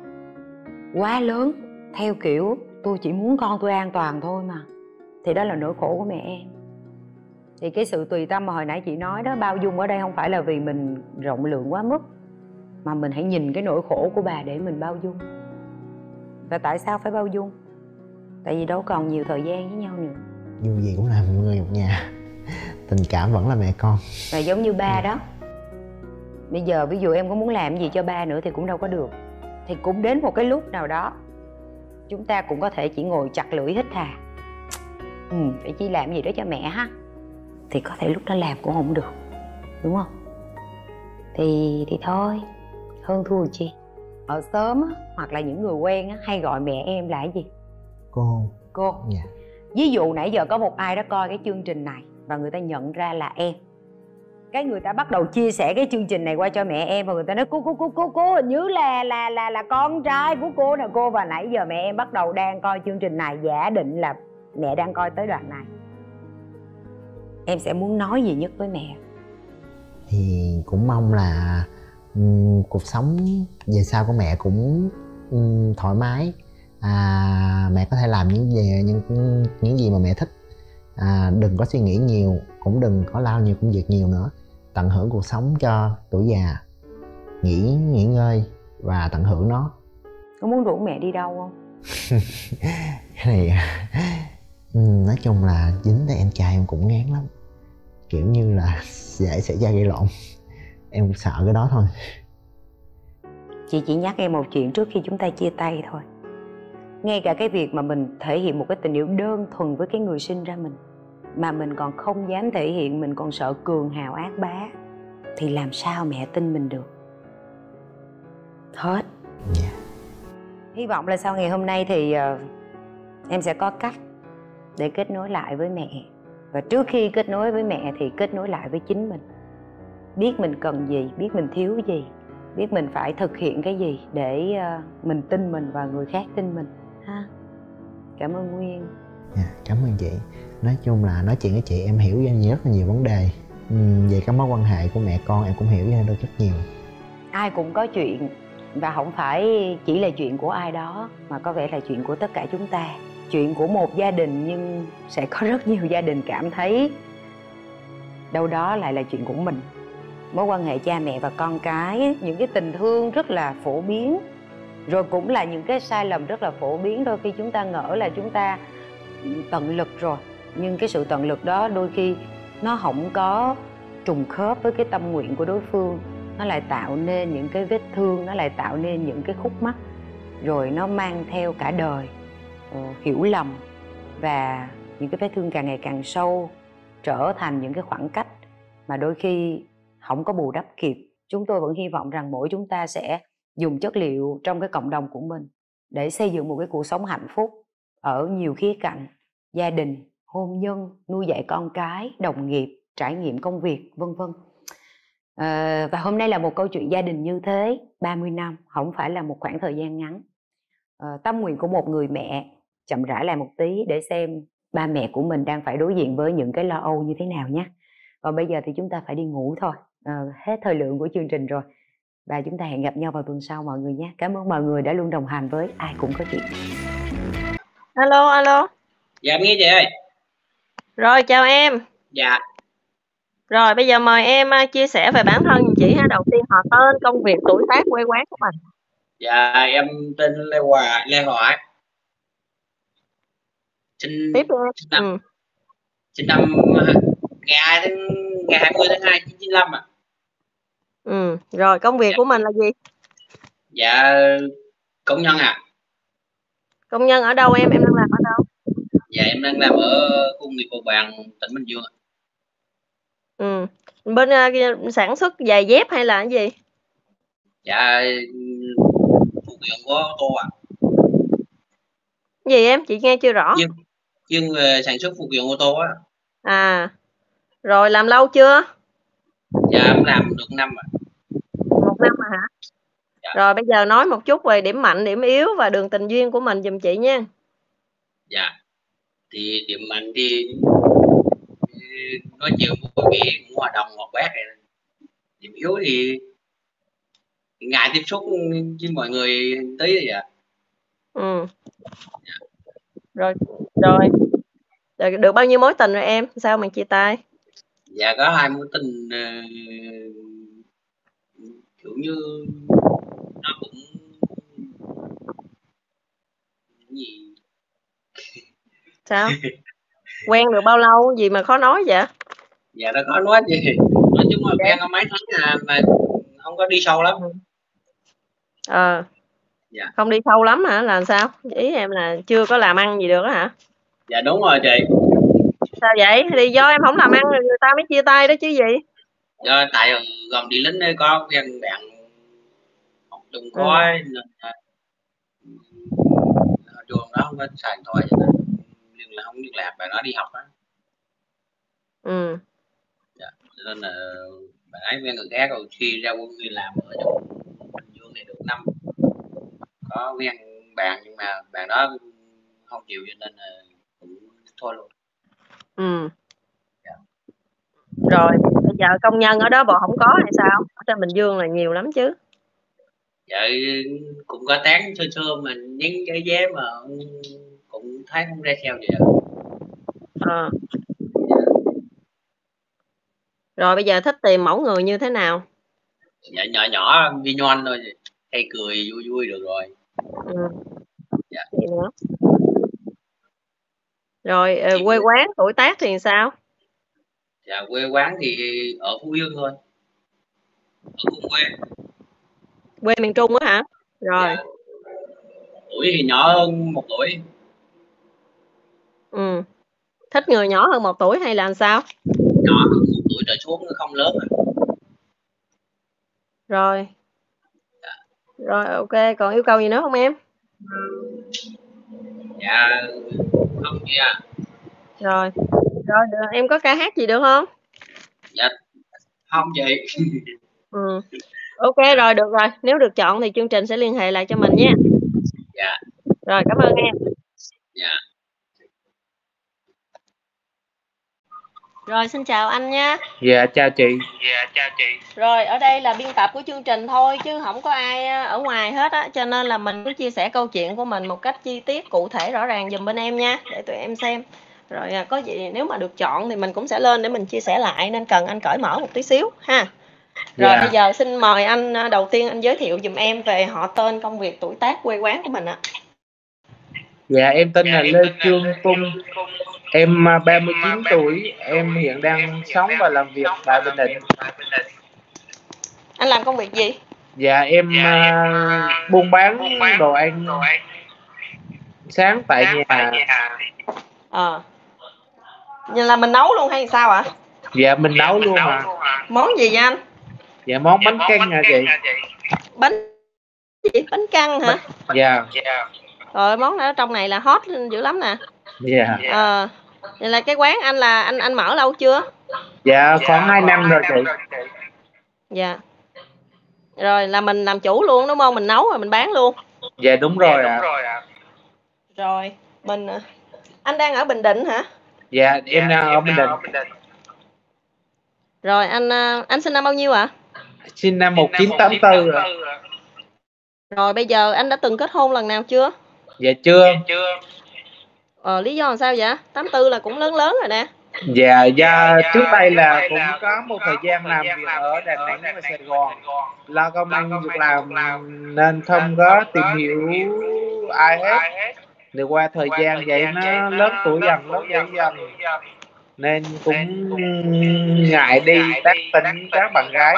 quá lớn, theo kiểu tôi chỉ muốn con tôi an toàn thôi mà. Thì đó là nỗi khổ của mẹ em. Thì cái sự tùy tâm mà hồi nãy chị nói đó, bao dung ở đây không phải là vì mình rộng lượng quá mức, mà mình hãy nhìn cái nỗi khổ của bà để mình bao dung. Và tại sao phải bao dung? Tại vì đâu còn nhiều thời gian với nhau nữa. Dù gì cũng là một người một nhà, tình cảm vẫn là mẹ con. Và giống như ba đó, bây giờ ví dụ em có muốn làm gì cho ba nữa thì cũng đâu có được. Thì cũng đến một cái lúc nào đó chúng ta cũng có thể chỉ ngồi chặt lưỡi hít hà, ừ, phải chỉ làm gì đó cho mẹ ha, thì có thể lúc đó làm cũng không được, đúng không? Thì thì thôi, hơn thua chi. Ở xóm á, hoặc là những người quen á, hay gọi mẹ em là cái gì? Cô. Cô. Dạ. Ví dụ nãy giờ có một ai đó coi cái chương trình này và người ta nhận ra là em, cái người ta bắt đầu chia sẻ cái chương trình này qua cho mẹ em, và người ta nói cô cô cô cô cô hình như là là là là con trai của cô nè cô, và nãy giờ mẹ em bắt đầu đang coi chương trình này, giả định là mẹ đang coi tới đoạn này, em sẽ muốn nói gì nhất với mẹ? Thì cũng mong là um, cuộc sống về sau của mẹ cũng um, thoải mái, à, mẹ có thể làm những gì những những gì mà mẹ thích, à, đừng có suy nghĩ nhiều, cũng đừng có lao nhiều công việc nhiều nữa, tận hưởng cuộc sống cho tuổi già, nghỉ nghỉ ngơi và tận hưởng nó. Có muốn rủ mẹ đi đâu không? Cái này um, nói chung là dính tới em trai em cũng ngán lắm, kiểu như là dễ xảy ra gây lộn, em cũng sợ cái đó thôi. Chị chỉ nhắc em một chuyện trước khi chúng ta chia tay thôi. Ngay cả cái việc mà mình thể hiện một cái tình yêu đơn thuần với cái người sinh ra mình, mà mình còn không dám thể hiện, mình còn sợ cường hào ác bá, thì làm sao mẹ tin mình được? Hết. Yeah. Hy vọng là sau ngày hôm nay thì uh, em sẽ có cách để kết nối lại với mẹ. Và trước khi kết nối với mẹ thì kết nối lại với chính mình. Biết mình cần gì, biết mình thiếu gì, biết mình phải thực hiện cái gì để uh, mình tin mình và người khác tin mình ha. Cảm ơn Nguyên. Yeah, cảm ơn chị. Nói chung là nói chuyện với chị em hiểu ra rất là nhiều vấn đề. uhm, Về các mối quan hệ của mẹ con em cũng hiểu ra được rất nhiều. Ai cũng có chuyện, và không phải chỉ là chuyện của ai đó, mà có vẻ là chuyện của tất cả chúng ta. Chuyện của một gia đình, nhưng sẽ có rất nhiều gia đình cảm thấy đâu đó lại là chuyện của mình. Mối quan hệ cha mẹ và con cái, những cái tình thương rất là phổ biến, rồi cũng là những cái sai lầm rất là phổ biến. Đôi khi chúng ta ngỡ là chúng ta tận lực rồi, nhưng cái sự tận lực đó đôi khi nó không có trùng khớp với cái tâm nguyện của đối phương. Nó lại tạo nên những cái vết thương, nó lại tạo nên những cái khúc mắc, rồi nó mang theo cả đời uh, hiểu lầm, và những cái vết thương càng ngày càng sâu, trở thành những cái khoảng cách mà đôi khi không có bù đắp kịp. Chúng tôi vẫn hy vọng rằng mỗi chúng ta sẽ dùng chất liệu trong cái cộng đồng của mình để xây dựng một cái cuộc sống hạnh phúc ở nhiều khía cạnh: gia đình, hôn nhân, nuôi dạy con cái, đồng nghiệp, trải nghiệm công việc, vân vân. À, và hôm nay là một câu chuyện gia đình như thế. Ba mươi năm không phải là một khoảng thời gian ngắn. à, Tâm nguyện của một người mẹ chậm rãi lại một tí để xem ba mẹ của mình đang phải đối diện với những cái lo âu như thế nào nhé. Còn bây giờ thì chúng ta phải đi ngủ thôi. à, Hết thời lượng của chương trình rồi. Và chúng ta hẹn gặp nhau vào tuần sau mọi người nhé. Cảm ơn mọi người đã luôn đồng hành với Ai Cũng Có Chuyện. Alo, alo. Dạ em nghe chị ơi. Rồi, chào em. Dạ. Rồi, bây giờ mời em uh, chia sẻ về bản thân chị ha. Đầu tiên họ tên, công việc, tuổi tác, quê quán của mình. Dạ em tên Lê Hòa, Lê Hòa. Sinh Tiếp đi em. sinh năm Ừ. sinh năm ngày hai tháng ngày hai mươi tháng hai chín chín lăm ạ. Ừ, rồi công việc Dạ. của mình là gì? Dạ công nhân ạ. À. Công nhân ở đâu em? Em đang làm ở đâu? Dạ em đang làm ở khu công nghiệp Bầu Bàng, tỉnh Bình Dương ạ. Ừ. Bên uh, sản xuất giày dép hay là cái gì? Dạ phụ kiện của ô tô ạ. À. Cái gì em? Chị nghe chưa rõ. chuyên chuyên về sản xuất phụ kiện ô tô á. À. Rồi làm lâu chưa? Dạ em làm được năm ạ. Một năm mà hả? Dạ. Rồi bây giờ nói một chút về điểm mạnh, điểm yếu và đường tình duyên của mình giùm chị nha. Dạ. Thì điểm mạnh thì nói chuyện vui vẻ, cũng hòa đồng hoạt bát. Điểm yếu thì ngại tiếp xúc với mọi người tí rồi ạ. Ừ. Dạ. Rồi, rồi. Rồi được bao nhiêu mối tình rồi em? Sao mà chia tay? Dạ có hai mối tình uh, kiểu như nó cũng gì Sao? Quen được bao lâu gì mà khó nói vậy? Dạ nó có nói gì, nói chung là quen có mấy tháng à, mà không có đi sâu lắm. Ờ. Dạ. Không đi sâu lắm hả? Là sao? Ý em là chưa có làm ăn gì được á hả? Dạ đúng rồi chị. Sao vậy? Thì do em không làm ăn rồi người ta mới chia tay đó chứ gì? Do tại gần đi lính ấy có quen bạn học chung Ừ. khói nên là trường đó không có xài điện thoại cho nên liên là không liên lạc, bạn nó đi học á. Ừ. Dạ. Cho nên là bạn ấy quen người khác rồi, khi ra quân đi làm ở trong Bình Dương này được năm có quen bạn nhưng mà bạn đó không chịu cho nên là cũng thôi luôn. Ừ. Dạ. Rồi bây giờ công nhân ở đó bộ không có hay sao? Ở trên Bình Dương là nhiều lắm chứ. Dạ cũng có tán sơ sơ mà nhắn cái vé mà cũng thấy không ra sao vậy. Ờ. Rồi bây giờ thích tìm mẫu người như thế nào? Dạ nhỏ nhỏ vi nhoan thôi, hay cười vui vui được rồi. Ừ. Dạ. Gì nữa? Rồi ờ, quê quán tuổi tác thì sao? Dạ quê quán thì ở Phú Yên thôi, ở cùng quê. Quê miền Trung á hả? Rồi. Dạ. Tuổi thì nhỏ hơn một tuổi. Ừ. Thích người nhỏ hơn một tuổi hay là sao? Nhỏ hơn một tuổi trở xuống không lớn rồi. Rồi. Dạ. Rồi ok, còn yêu cầu gì nữa không em? Dạ không chị à. Rồi. Rồi được. Em có ca hát gì được không? Dạ không chị. Ừ. Ok rồi, được rồi. Nếu được chọn thì chương trình sẽ liên hệ lại cho mình nha. Dạ. Rồi cảm ơn em. Dạ. Rồi xin chào anh nha. Dạ chào chị. Dạ chào chị. Rồi ở đây là biên tập của chương trình thôi chứ không có ai ở ngoài hết á, cho nên là mình cứ chia sẻ câu chuyện của mình một cách chi tiết, cụ thể, rõ ràng giùm bên em nha, để tụi em xem. Rồi có gì nếu mà được chọn thì mình cũng sẽ lên để mình chia sẻ lại, nên cần anh cởi mở một tí xíu ha. Rồi Dạ. bây giờ xin mời anh đầu tiên anh giới thiệu giùm em về họ tên, công việc, tuổi tác, quê quán của mình ạ. Dạ em tên là Lê Trương Cung. Em ba mươi chín tuổi, em hiện đang sống và làm việc tại Bình Định. Anh làm công việc gì? Dạ em uh, buôn bán đồ ăn sáng tại nhà. Ờ. Như là mình nấu luôn hay sao ạ? Dạ mình nấu luôn à. Món gì vậy anh? Dạ món bánh căn hả chị? Bánh gì? Bánh căn hả? Dạ. Rồi món ở trong này là hot dữ lắm nè. Dạ. Ờ. Vậy là cái quán anh là anh anh mở lâu chưa? Dạ khoảng hai năm rồi chị. Dạ. Rồi là mình làm chủ luôn đúng không? Mình nấu rồi mình bán luôn. Dạ đúng rồi ạ. À. Rồi, mình anh đang ở Bình Định hả? Dạ em đang ở Bình Định. Rồi anh anh sinh năm bao nhiêu ạ? À? Sinh năm một nghìn chín trăm tám mươi tư rồi. Rồi bây giờ anh đã từng kết hôn lần nào chưa? Dạ chưa. Ờ, lý do làm sao vậy? tám mươi tư là cũng lớn lớn rồi nè. Dạ, dạ trước đây là cũng có một thời gian làm việc ở Đà Nẵng và Sài Gòn, lo công ăn việc làm nên không có tìm hiểu ai hết. Thì qua thời gian vậy nó lớn tuổi dần, lớn tuổi dần nên cũng ngại đi tán tỉnh các bạn gái.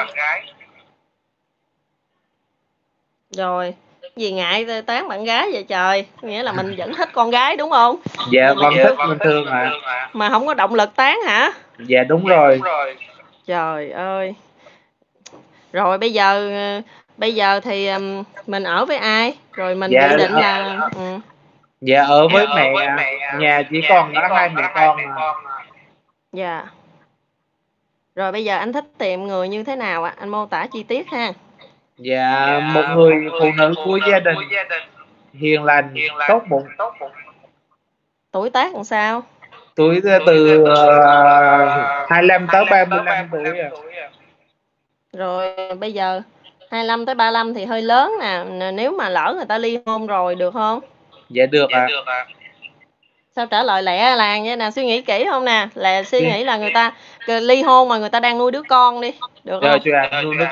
Rồi, gì ngại tán bạn gái vậy trời? Nghĩa là mình vẫn thích con gái đúng không? Dạ vẫn thích bình thường ạ. À. Mà không có động lực tán hả? Dạ đúng rồi. Trời ơi. Rồi bây giờ bây giờ thì mình ở với ai? Rồi mình dạ, dự định ở, là ừ. Dạ ở với dạ, mẹ, với mẹ, nhà chỉ còn có hai mẹ con à. Dạ. Rồi bây giờ anh thích tìm người như thế nào ạ? Anh mô tả chi tiết ha. Dạ, dạ một người phụ nữ của gia đình, hiền lành, tốt bụng. Tuổi tác làm sao? Tuổi từ uh, hai mươi lăm tới ba mươi lăm tuổi à. Rồi bây giờ hai mươi lăm tới ba mươi lăm thì hơi lớn nè, nếu mà lỡ người ta ly hôn rồi được không? Dạ được ạ. À. Sao trả lời lẹ làng vậy nè, suy nghĩ kỹ không nè, là suy nghĩ là người ta ly hôn mà người ta đang nuôi đứa con đi, được rồi, không? Rồi à, nuôi đứa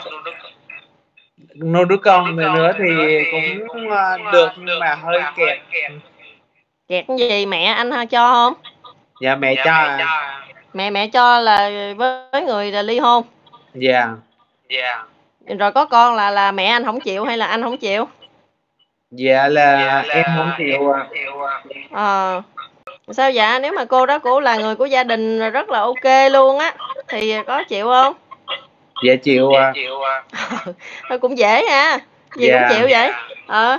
nuôi đứa con nữa thì cũng được nhưng mà hơi kẹt. Kẹt cái gì mẹ anh ha cho không? Dạ mẹ cho à. Mẹ mẹ cho là với người là ly hôn. Dạ. Dạ. Rồi có con là là mẹ anh không chịu hay là anh không chịu? Dạ là em không chịu à. Ờ. Sao dạ? Nếu mà cô đó cô là người của gia đình rất là ok luôn á thì có chịu không? Dạ chịu à. Thôi cũng dễ ha. Gì Dạ. cũng chịu vậy. Ờ.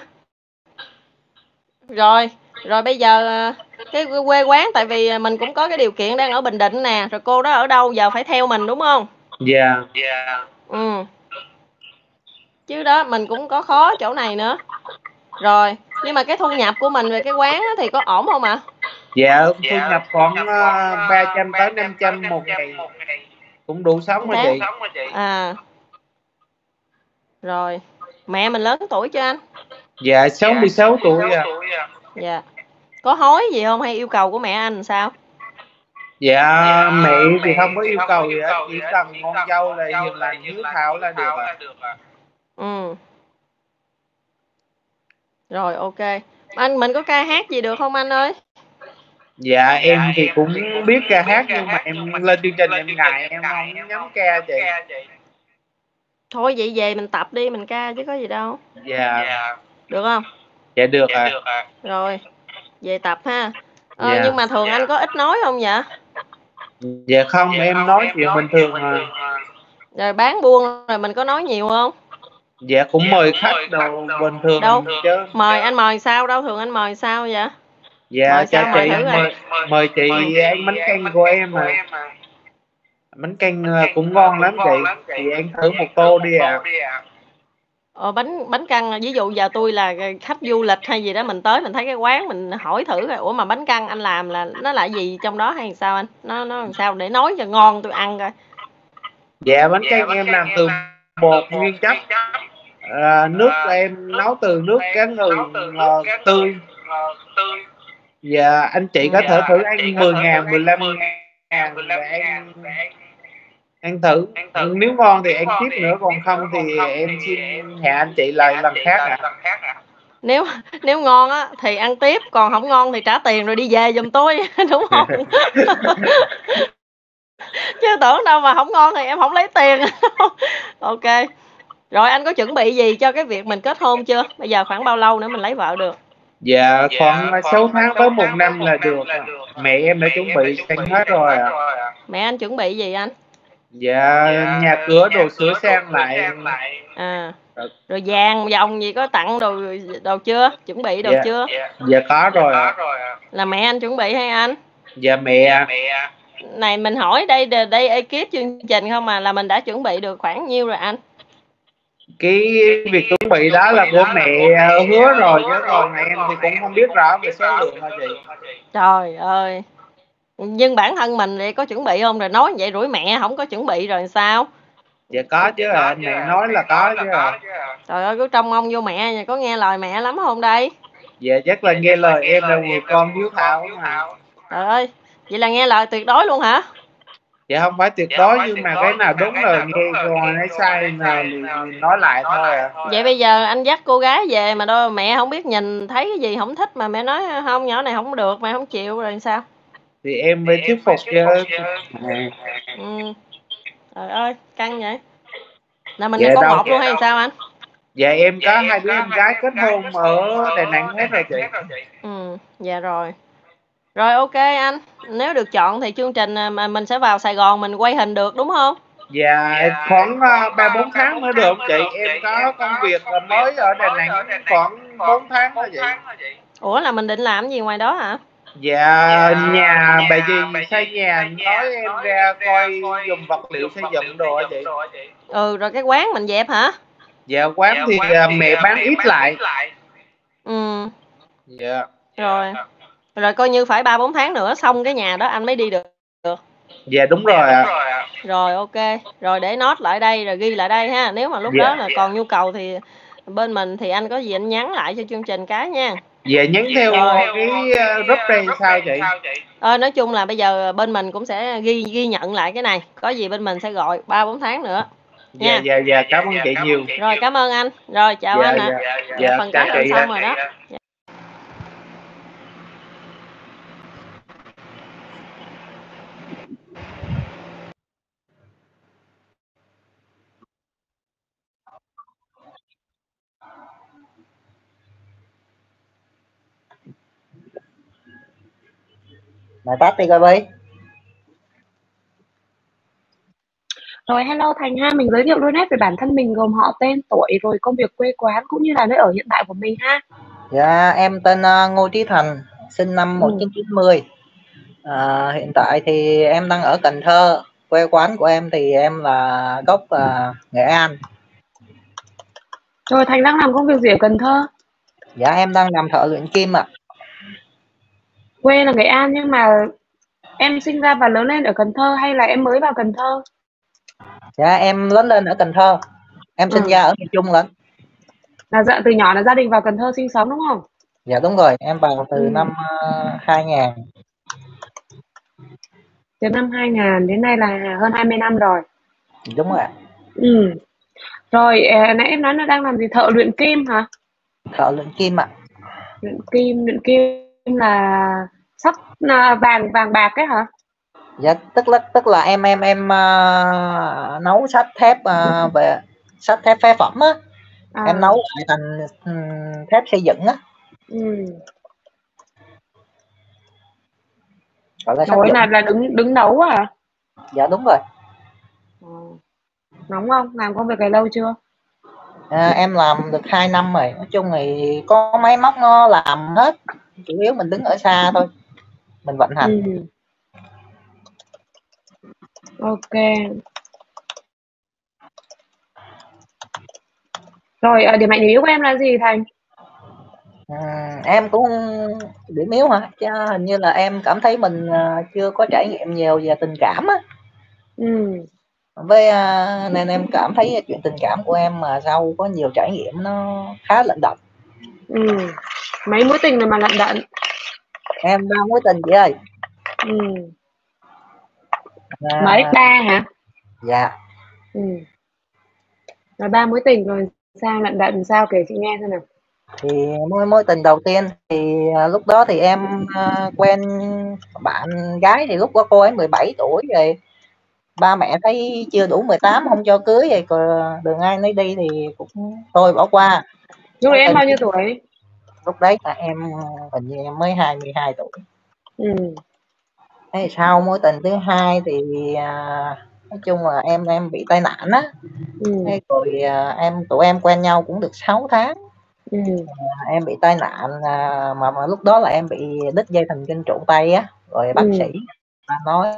Rồi, rồi bây giờ cái quê quán tại vì mình cũng có cái điều kiện đang ở Bình Định nè, rồi cô đó ở đâu giờ phải theo mình đúng không? Dạ. Ừ. Chứ đó mình cũng có khó chỗ này nữa. Rồi, nhưng mà cái thu nhập của mình về cái quán đó thì có ổn không ạ? Dạ thu nhập khoảng uh, ba trăm tới năm trăm một ngày. Cũng đủ sống mà chị. À. Rồi, mẹ mình lớn tuổi chưa anh? Dạ sáu mươi sáu tuổi à. Dạ. Có hối gì không hay yêu cầu của mẹ anh làm sao? Dạ mẹ thì không có yêu cầu gì hết, chỉ cần con dâu là hiền lành hiếu thảo là được à. Ừ. Rồi ok. Anh mình có ca hát gì được không anh ơi? Dạ em thì cũng biết ca hát nhưng mà em lên chương trình em ngại em không nhắm ca chị. Thôi vậy về mình tập đi mình ca chứ có gì đâu. Dạ. Được không? Dạ được à. Rồi, về tập ha. Ờ, Dạ. nhưng mà thường anh có ít nói không vậy? Dạ không em nói chuyện bình thường à. Rồi bán buôn rồi mình có nói nhiều không? Dạ cũng mời khách đồ bình thường đâu chứ. Mời anh mời sao đâu, thường anh mời sao vậy? Dạ Mời chào sao, mời chị, thử mời, mời chị ăn bánh canh của em à. Bánh canh cũng ngon lắm chị, chị ăn thử một tô đi ạ. À. Ờ, bánh bánh căn ví dụ giờ tôi là khách du lịch hay gì đó mình tới mình thấy cái quán mình hỏi thử rồi ủa mà bánh căn anh làm là nó là gì trong đó hay sao anh? Nó nó làm sao để nói cho ngon tôi ăn coi. Dạ bánh canh em làm từ bột nguyên chất. À, nước em nấu từ nước cá ngừ uh, tươi. Dạ anh chị có thể thử ăn mười ngàn, mười lăm ngàn để ăn ăn thử. Nếu ngon thì ăn tiếp nữa, còn không thì em xin hẹn anh chị lại lần khác ạ. À. Nếu nếu ngon á thì ăn tiếp, còn không ngon thì trả tiền rồi đi về giùm tôi đúng không? Chứ tưởng đâu mà không ngon thì em không lấy tiền. Ok. Rồi anh có chuẩn bị gì cho cái việc mình kết hôn chưa? Bây giờ khoảng bao lâu nữa mình lấy vợ được? Dạ khoảng sáu tháng tới một năm là được. Mẹ em đã chuẩn bị xong hết rồi ạ. À. Mẹ anh chuẩn bị gì anh? Dạ nhà cửa đồ sửa sang lại. À. Rồi vàng vòng gì có tặng đồ đồ chưa? Chuẩn bị đồ dạ, chưa? Dạ có rồi ạ. À. Là mẹ anh chuẩn bị hay anh? Dạ mẹ. Này mình hỏi đây đây ekip chương trình không mà là mình đã chuẩn bị được khoảng nhiêu rồi anh? Cái việc chuẩn bị đó là của mẹ hứa rồi chứ còn em thì cũng không biết rõ về số lượng hả chị. Trời ơi. Nhưng bản thân mình thì có chuẩn bị không? Rồi nói vậy rủi mẹ không có chuẩn bị rồi sao? Dạ có chứ ạ, à. Mẹ nói là có chứ ạ. À. Trời ơi cứ trông mong vô mẹ, có nghe lời mẹ lắm không đây? Dạ chắc là nghe lời em là người con hiếu thảo mà. Trời ơi, vậy là nghe lời tuyệt đối luôn hả? Dạ không phải tuyệt đối nhưng mà cái nào đúng là nghe, còn cái sai là nói lại thôi à. Vậy bây giờ anh dắt cô gái về mà đâu mẹ không biết nhìn thấy cái gì không thích mà mẹ nói không nhỏ này không được, mẹ không chịu rồi sao? Thì em phải thuyết phục chứ. Ừ. Trời ơi, căng vậy. Là mình dạ là con đâu. Một luôn hay sao anh? Dạ em có hai đứa em gái kết hôn ở Đà Nẵng hết rồi chị. Ừ, dạ rồi. Rồi ok anh, nếu được chọn thì chương trình mà mình sẽ vào Sài Gòn mình quay hình được đúng không? Dạ khoảng ba bốn tháng nữa được không chị? Em có công việc mới ở Đà Nẵng khoảng bốn tháng thôi vậy. Ủa là mình định làm gì ngoài đó hả? Dạ nhà bà dì xây nhà nói em ra coi dùng vật liệu xây dựng đồ hả chị? Ừ rồi cái quán mình dẹp hả? Dạ quán thì mẹ bán ít lại. Ừ. Dạ. Rồi. Rồi coi như phải ba bốn tháng nữa xong cái nhà đó anh mới đi được. được. Dạ đúng rồi ạ. À. Rồi ok. Rồi để note lại đây rồi ghi lại đây ha. Nếu mà lúc dạ. đó là còn nhu cầu thì bên mình thì anh có gì anh nhắn lại cho chương trình cái nha. Dạ nhắn theo cái group đây sao chị? Ờ, nói chung là bây giờ bên mình cũng sẽ ghi ghi nhận lại cái này. Có gì bên mình sẽ gọi ba bốn tháng nữa. Dạ nha. dạ dạ cảm ơn chị nhiều. Rồi cảm ơn anh. Rồi chào dạ, anh ạ. Dạ, À. dạ, Phần cái xong rồi đó. Dạ. Mày tắt đi coi Bi. Rồi hello Thành ha, mình giới thiệu luôn hết về bản thân mình gồm họ, tên, tuổi, rồi công việc, quê quán cũng như là nơi ở hiện tại của mình ha. Dạ em tên uh, Ngô Trí Thành, sinh năm Ừ. một nghìn chín trăm chín mươi. À, hiện tại thì em đang ở Cần Thơ. Quê quán của em thì em là gốc uh, Nghệ An. Rồi Thành đang làm công việc gì ở Cần Thơ? Dạ em đang làm thợ luyện kim ạ. Quê là Nghệ An nhưng mà em sinh ra và lớn lên ở Cần Thơ hay là em mới vào Cần Thơ? Dạ em lớn lên ở Cần Thơ. Em sinh Ừ. ra ở miền Trung lận. Là dạ, từ nhỏ là gia đình vào Cần Thơ sinh sống đúng không? Dạ đúng rồi, em vào từ Ừ. năm uh, hai nghìn. Từ năm hai nghìn đến nay là hơn hai mươi năm rồi. Đúng rồi ạ. Ừ. Rồi à, nãy em nói là đang làm gì, thợ luyện kim hả? Thợ luyện kim ạ. Luyện kim, luyện kim là sắt là vàng vàng bạc ấy hả? Dạ tức là tức là em em em uh, nấu sắt thép uh, về sắt thép phế phẩm á. À. Em nấu lại thành um, thép xây dựng á. Ừ. Gọi là sắt Rồi dựng. là là đứng đứng nấu à? Dạ đúng rồi. À. Nóng không? Làm công việc này lâu chưa? À, em làm được hai năm rồi. Nói chung thì có máy móc nó làm hết, chủ yếu mình đứng ở xa thôi, mình vận hành. Ừ. Ok. Rồi à, điểm mạnh điểm yếu của em là gì Thành? À, em cũng điểm yếu hả? Chứ hình như là em cảm thấy mình uh, chưa có trải nghiệm nhiều về tình cảm á. Ừ. Với uh, nên em cảm thấy chuyện tình cảm của em mà sau có nhiều trải nghiệm nó khá lận đận. Ừ. Mấy mối tình rồi mà lận đận? Em ba mối tình chị ơi. Ừ. À, Mấy, ba hả? dạ. Ừ. Rồi ba mối tình rồi sao, lận đận sao, kể chị nghe xem nào. Thì mối mối tình đầu tiên thì uh, lúc đó thì em uh, quen bạn gái, thì lúc đó cô ấy mười bảy tuổi rồi, ba mẹ thấy chưa đủ mười tám không cho cưới, rồi còn đường ai nấy đi thì cũng thôi bỏ qua. Lúc đấy em Tình bao nhiêu tuổi? lúc đấy là em hình như em mới hai mươi hai tuổi. Ừ. Thế sau mối tình thứ hai thì à, nói chung là em em bị tai nạn á. Ừ. Thế rồi à, em tụi em quen nhau cũng được sáu tháng. Ừ. À, em bị tai nạn à, mà, mà lúc đó là em bị đứt dây thần kinh trụ tay á, rồi bác Ừ. sĩ nói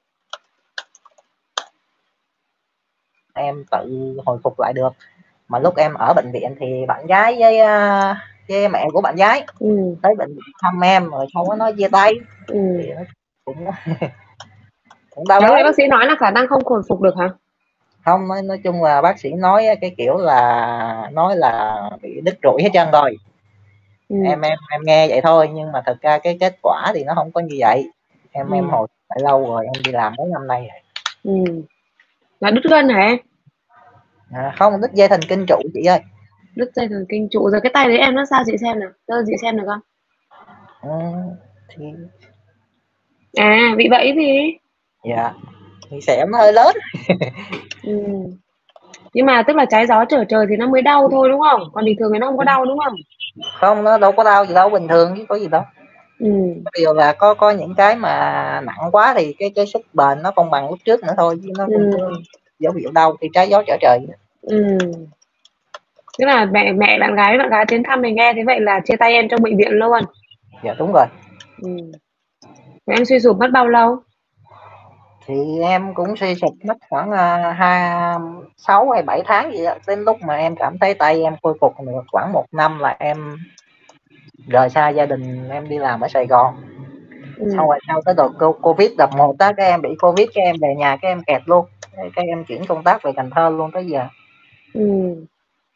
em tự hồi phục lại được. Mà lúc em ở bệnh viện thì bạn gái với uh, với mẹ của bạn gái Ừ. tới bệnh viện thăm em, rồi sau đó nói chia tay. Ừ. Thì nó cũng cũng đau Lúc đấy đớn. bác sĩ nói là khả năng không hồi phục được hả? Không, nói, nói chung là bác sĩ nói cái kiểu là nói là bị đứt rủi hết trơn rồi. Ừ. em em em nghe vậy thôi, nhưng mà thật ra cái kết quả thì nó không có như vậy. em Ừ. em hồi phải lâu rồi, em đi làm mấy năm nay rồi. Ừ. Là đứt gân hả em? À, không, đứt dây thần kinh trụ chị ơi. Đứt dây thần kinh trụ. Rồi cái tay đấy em nó sao, chị xem nào, cho chị xem được không? Ừ, thì À, bị vậy gì? dạ thì xẻo nó hơi lớn. Ừ. Nhưng mà tức là trái gió trở trời thì nó mới đau thôi đúng không? Còn bình thường thì nó không có đau đúng không? Không, nó đâu có đau gì đâu, bình thường chứ có gì đâu. Ừ. Điều là có có những cái mà nặng quá thì cái cái sức bền nó không bằng lúc trước nữa thôi, chứ nó không có Ừ. dấu hiệu đau thì trái gió trở trời. Ừ. Tức là mẹ mẹ bạn gái bạn gái đến thăm mình nghe thế vậy là chia tay em trong bệnh viện luôn. Dạ đúng rồi. Ừ. Vậy em suy sụp mất bao lâu? Thì em cũng suy sụp mất khoảng uh, hai sáu hay bảy tháng gì đó, đến lúc mà em cảm thấy tay em khôi phục được khoảng một năm là em rời xa gia đình, em đi làm ở Sài Gòn. Ừ. Sau rồi sau tới đợt Covid đợt một đó, cái em bị Covid, cái em về nhà, cái em kẹt luôn, cái em chuyển công tác về Cần Thơ luôn tới giờ. Ừ.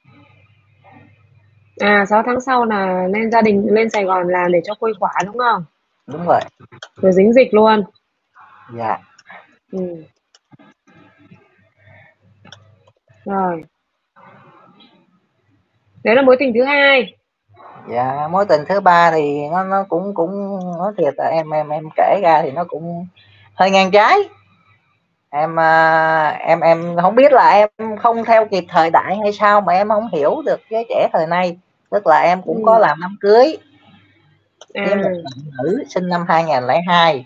À, sáu tháng sau là lên gia đình lên Sài Gòn làm để cho khuây khỏa đúng không? Đúng rồi. Rồi dính dịch luôn. Dạ. Ừ. Rồi. Đấy là mối tình thứ hai. Dạ mối tình thứ ba thì nó nó cũng cũng nói thiệt là em em em kể ra thì nó cũng hơi ngang trái. Em à, em em không biết là em không theo kịp thời đại hay sao mà em không hiểu được giới trẻ thời nay. Tức là em cũng có Ừ. làm đám cưới với một À. bạn nữ sinh năm hai nghìn lẻ hai.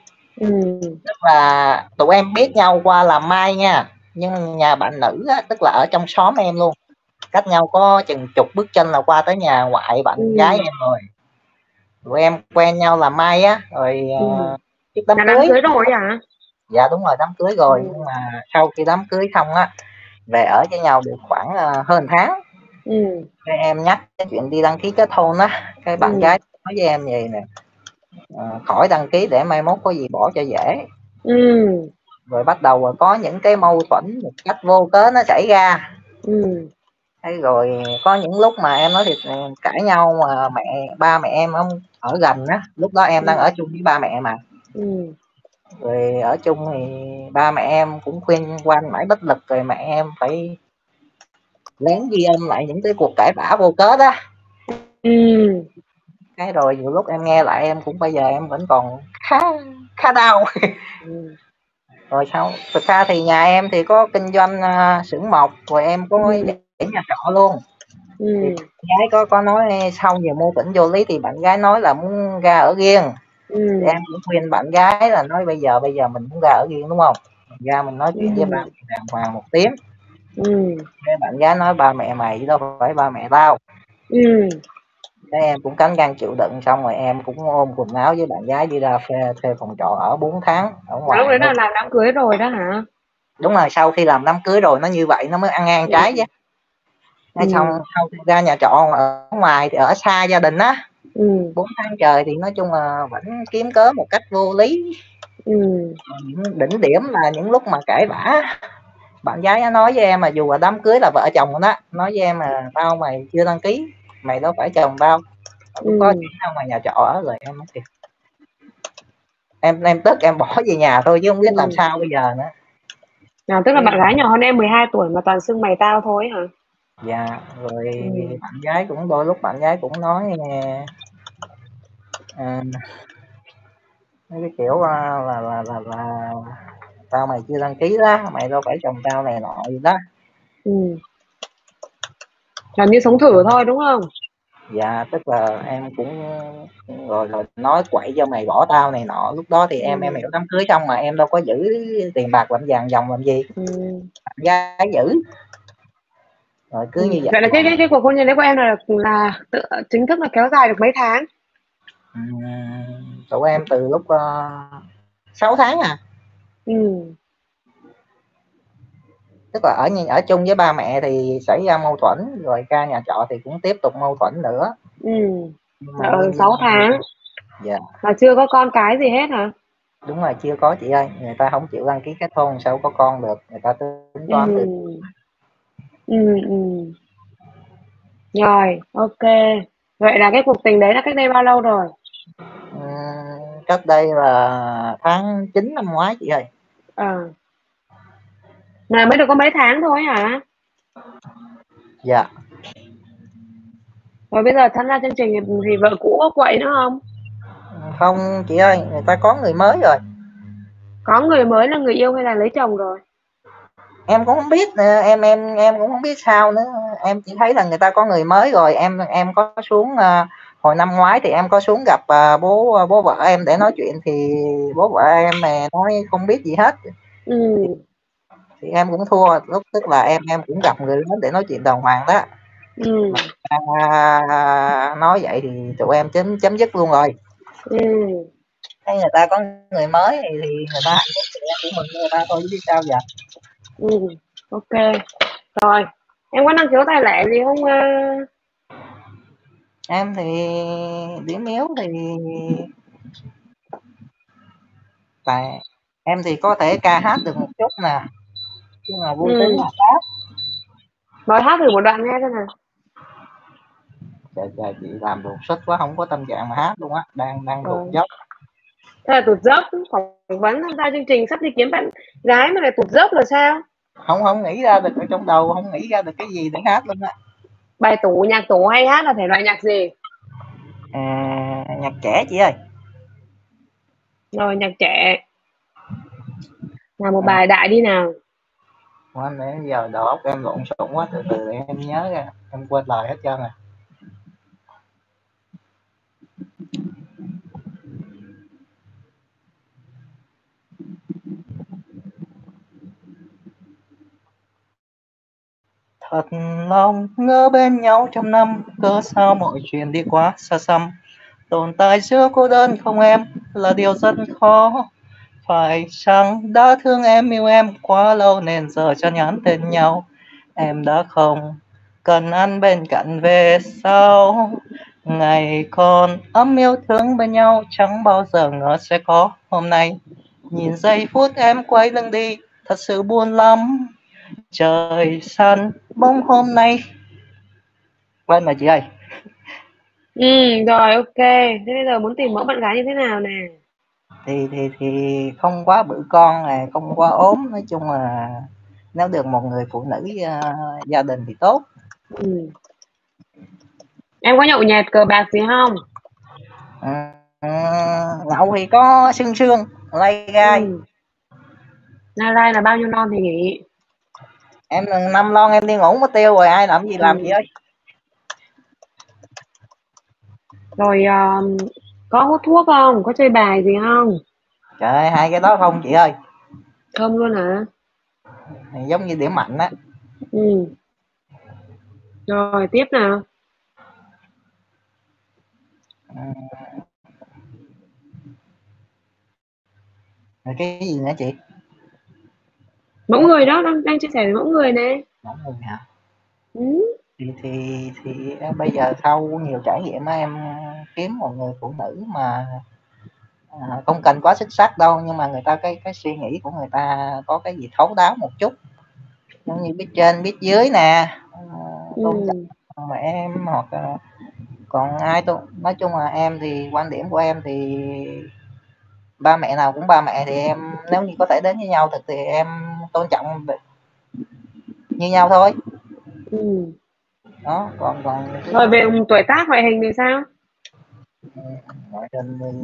Ừ. Tức là tụi em biết nhau qua làm mai nha, nhưng nhà bạn nữ á, tức là ở trong xóm em luôn, cách nhau có chừng chục bước chân là qua tới nhà ngoại bạn Ừ. gái em rồi. Tụi em quen nhau làm mai á, rồi Ừ. uh, trước đám Là đám cưới. cưới rồi hả? Dạ đúng rồi, đám cưới rồi. Ừ. Nhưng mà sau khi đám cưới xong á, về ở với nhau được khoảng uh, hơn tháng. Ừ. Cái em nhắc cái chuyện đi đăng ký kết hôn á, cái bạn Ừ. gái nói với em vậy nè, uh, khỏi đăng ký để mai mốt có gì bỏ cho dễ. Ừ. Rồi bắt đầu có những cái mâu thuẫn một cách vô cớ nó xảy ra. Ừ. Thế rồi có những lúc mà em nói thiệt cãi nhau mà mẹ ba mẹ em không ở gần á, lúc đó em Ừ. đang ở chung với ba mẹ mà. Ừ. Rồi ở chung thì ba mẹ em cũng khuyên quan mãi bất lực, rồi mẹ em phải lén ghi âm lại những cái cuộc cãi vã vô cớ đó. Ừ. Cái rồi nhiều lúc em nghe lại em cũng bây giờ em vẫn còn khá khá đau. Ừ. Rồi sao thực ra thì nhà em thì có kinh doanh uh, xưởng mộc, rồi em có Ừ. để nhà trọ luôn. Ừ. Thì bạn gái có có nói sau nhiều mâu thuẫn vô lý thì bạn gái nói là muốn ra ở riêng. Ừ. Thì em cũng khuyên bạn gái là nói bây giờ bây giờ mình muốn ra ở riêng đúng không, mình ra mình nói chuyện với ba mẹ đàng hoàng một tiếng. Ừ. Cái bạn gái nói ba mẹ mày chứ đâu phải ba mẹ tao. Ừ. Thế em cũng cắn răng chịu đựng, xong rồi em cũng ôm quần áo với bạn gái đi ra thuê, thuê phòng trọ ở bốn tháng ở Mà lúc ngoài đấy thôi. là làm đám cưới rồi đó hả? Đúng rồi, sau khi làm đám cưới rồi nó như vậy nó mới ăn ngang trái chứ. Thế Ừ. xong sau khi ra nhà trọ ở ngoài thì ở xa gia đình á, Ừ. bốn tháng trời thì nói chung là vẫn kiếm cớ một cách vô lý. Ừ. Những đỉnh điểm là những lúc mà cãi vã, bạn gái nói với em mà dù là đám cưới là vợ chồng đó, nói với em là tao mày chưa đăng ký, mày đâu phải chồng tao. Lúc đó Ừ. chuyển ra ngoài nhà trọ ở rồi em nói thiệt, em em tức em bỏ về nhà thôi chứ không biết Ừ. làm sao bây giờ nữa. À, tức là Thế bạn gái nhỏ hơn em mười hai tuổi mà toàn xưng mày tao thôi hả? dạ rồi Ừ. bạn gái cũng đôi lúc bạn gái cũng nói à, cái kiểu là là là là, là tao mày chưa đăng ký đó, mày đâu phải chồng tao này nọ gì đó. Ừ. Làm như sống thử thôi đúng không? Dạ tức là em cũng rồi rồi nói quậy cho mày bỏ tao này nọ. Lúc đó thì em Ừ. em hiểu đám cưới xong mà em đâu có giữ tiền bạc làm vàng dòng làm gì, Ừ. bạn gái giữ rồi cứ Ừ. như vậy Vậy là cái mà. cái cái cuộc hôn nhân đấy của em là là tự, chính thức là kéo dài được mấy tháng? Uhm, tụi em từ lúc uh, sáu tháng à. Ừ. Tức là ở ở chung với ba mẹ thì xảy ra mâu thuẫn, rồi ra nhà trọ thì cũng tiếp tục mâu thuẫn nữa. Ừ. Nhưng mà Ờ, nguyên sáu tháng dạ là chưa có con cái gì hết hả? đúng rồi, chưa có chị ơi, người ta không chịu đăng ký kết hôn sao có con được, người ta tính Ừ. toán từ. Ừ. Ừ. Rồi, ok. Vậy là cái cuộc tình đấy là cách đây bao lâu rồi? Uhm, cách đây là tháng chín năm ngoái chị ơi. Ờ. Mà mới được có mấy tháng thôi hả? Dạ Rồi bây giờ tham gia chương trình thì, thì vợ cũ có quậy nữa không? không chị ơi, người ta có người mới rồi. Có người mới là người yêu hay là lấy chồng rồi? Em cũng không biết nữa, em em em cũng không biết sao nữa. Em chỉ thấy là người ta có người mới rồi. Em em có xuống uh, hồi năm ngoái thì em có xuống gặp uh, bố bố vợ em để nói chuyện, thì bố vợ em này nói không biết gì hết. Ừ. thì, thì em cũng thua lúc, tức là em em cũng gặp người lớn để nói chuyện đàng hoàng đó. Ừ. Mà, uh, nói vậy thì tụi em chấm chấm dứt luôn rồi. Ừ. Thấy người ta có người mới thì, thì người ta hạnh phúc thì em cũng mừng người ta thôi chứ biết sao giờ. Ừ. Ok. Rồi, em có năng khiếu tài lẻ gì không? ờ? Em thì điểm yếu thì tại em thì có thể ca hát được một chút nè, nhưng mà vui tính Ừ. là hát. Nói hát thử một đoạn nghe xem nào. Trời trời chị làm đột xuất quá, không có tâm trạng mà hát luôn á, đang đang Ờ. đột dốc. Thế là tụt dốc, phỏng vấn tham gia chương trình sắp đi kiếm bạn gái mà lại tụt dốc là sao? Không không nghĩ ra được, ở trong đầu không nghĩ ra được cái gì để hát luôn á. Bài tủ, nhạc tủ hay hát là thể loại nhạc gì? À, nhạc trẻ chị ơi. Rồi, nhạc trẻ. Là một À, bài đại đi nào. anh nãy giờ đầu óc em lộn xộn quá, từ từ để em nhớ ra, em quên lời hết trơn rồi. thật lòng ngỡ bên nhau trăm năm, cớ sao mọi chuyện đi quá xa xăm. Tồn tại giữa cô đơn không em là điều rất khó. Phải chăng đã thương em yêu em quá lâu nên giờ cho nhắn tên nhau. Em đã không cần ăn bên cạnh về sau. Ngày còn ấm yêu thương bên nhau chẳng bao giờ ngờ sẽ có hôm nay. Nhìn giây phút em quay lưng đi thật sự buồn lắm. Trời xanh bóng hôm nay. Quên rồi chị ơi. Ừ, rồi ok. Thế bây giờ muốn tìm mẫu bạn gái như thế nào nè? Thì thì thì không quá bự con này, không quá ốm, nói chung là nếu được một người phụ nữ uh, gia đình thì tốt. Ừ. Em có nhậu nhẹt cờ bạc gì không? Ừ, nhậu thì có sương sương, lay gai. Ừ. Nay lai là bao nhiêu lon thì nghỉ? Em năm lon em đi ngủ mất tiêu rồi, ai làm gì làm Ừ. chị ơi. Rồi um, có hút thuốc không? Có chơi bài gì không? Trời ơi, hai cái đó không chị ơi. Không luôn hả? Giống như điểm mạnh á. Ừ. Rồi tiếp nào. Ừ. Rồi cái gì nữa chị? Mẫu người đó, đang đang chia sẻ về mẫu người nè. Mẫu người hả? Ừ. Thì thì thì em bây giờ sau nhiều trải nghiệm á, em kiếm một người phụ nữ mà à, không cần quá xuất sắc đâu, nhưng mà người ta cái cái suy nghĩ của người ta có cái gì thấu đáo một chút, giống như biết trên biết dưới nè, tôn Ừ. trọng mà em, hoặc là còn ai tôi nói chung là em thì quan điểm của em thì ba mẹ nào cũng ba mẹ, thì em nếu như có thể đến với nhau thật thì em tôn trọng như nhau thôi. Ừ. Đó, còn còn Rồi về tuổi tác ngoại hình thì sao? ngoại hình thì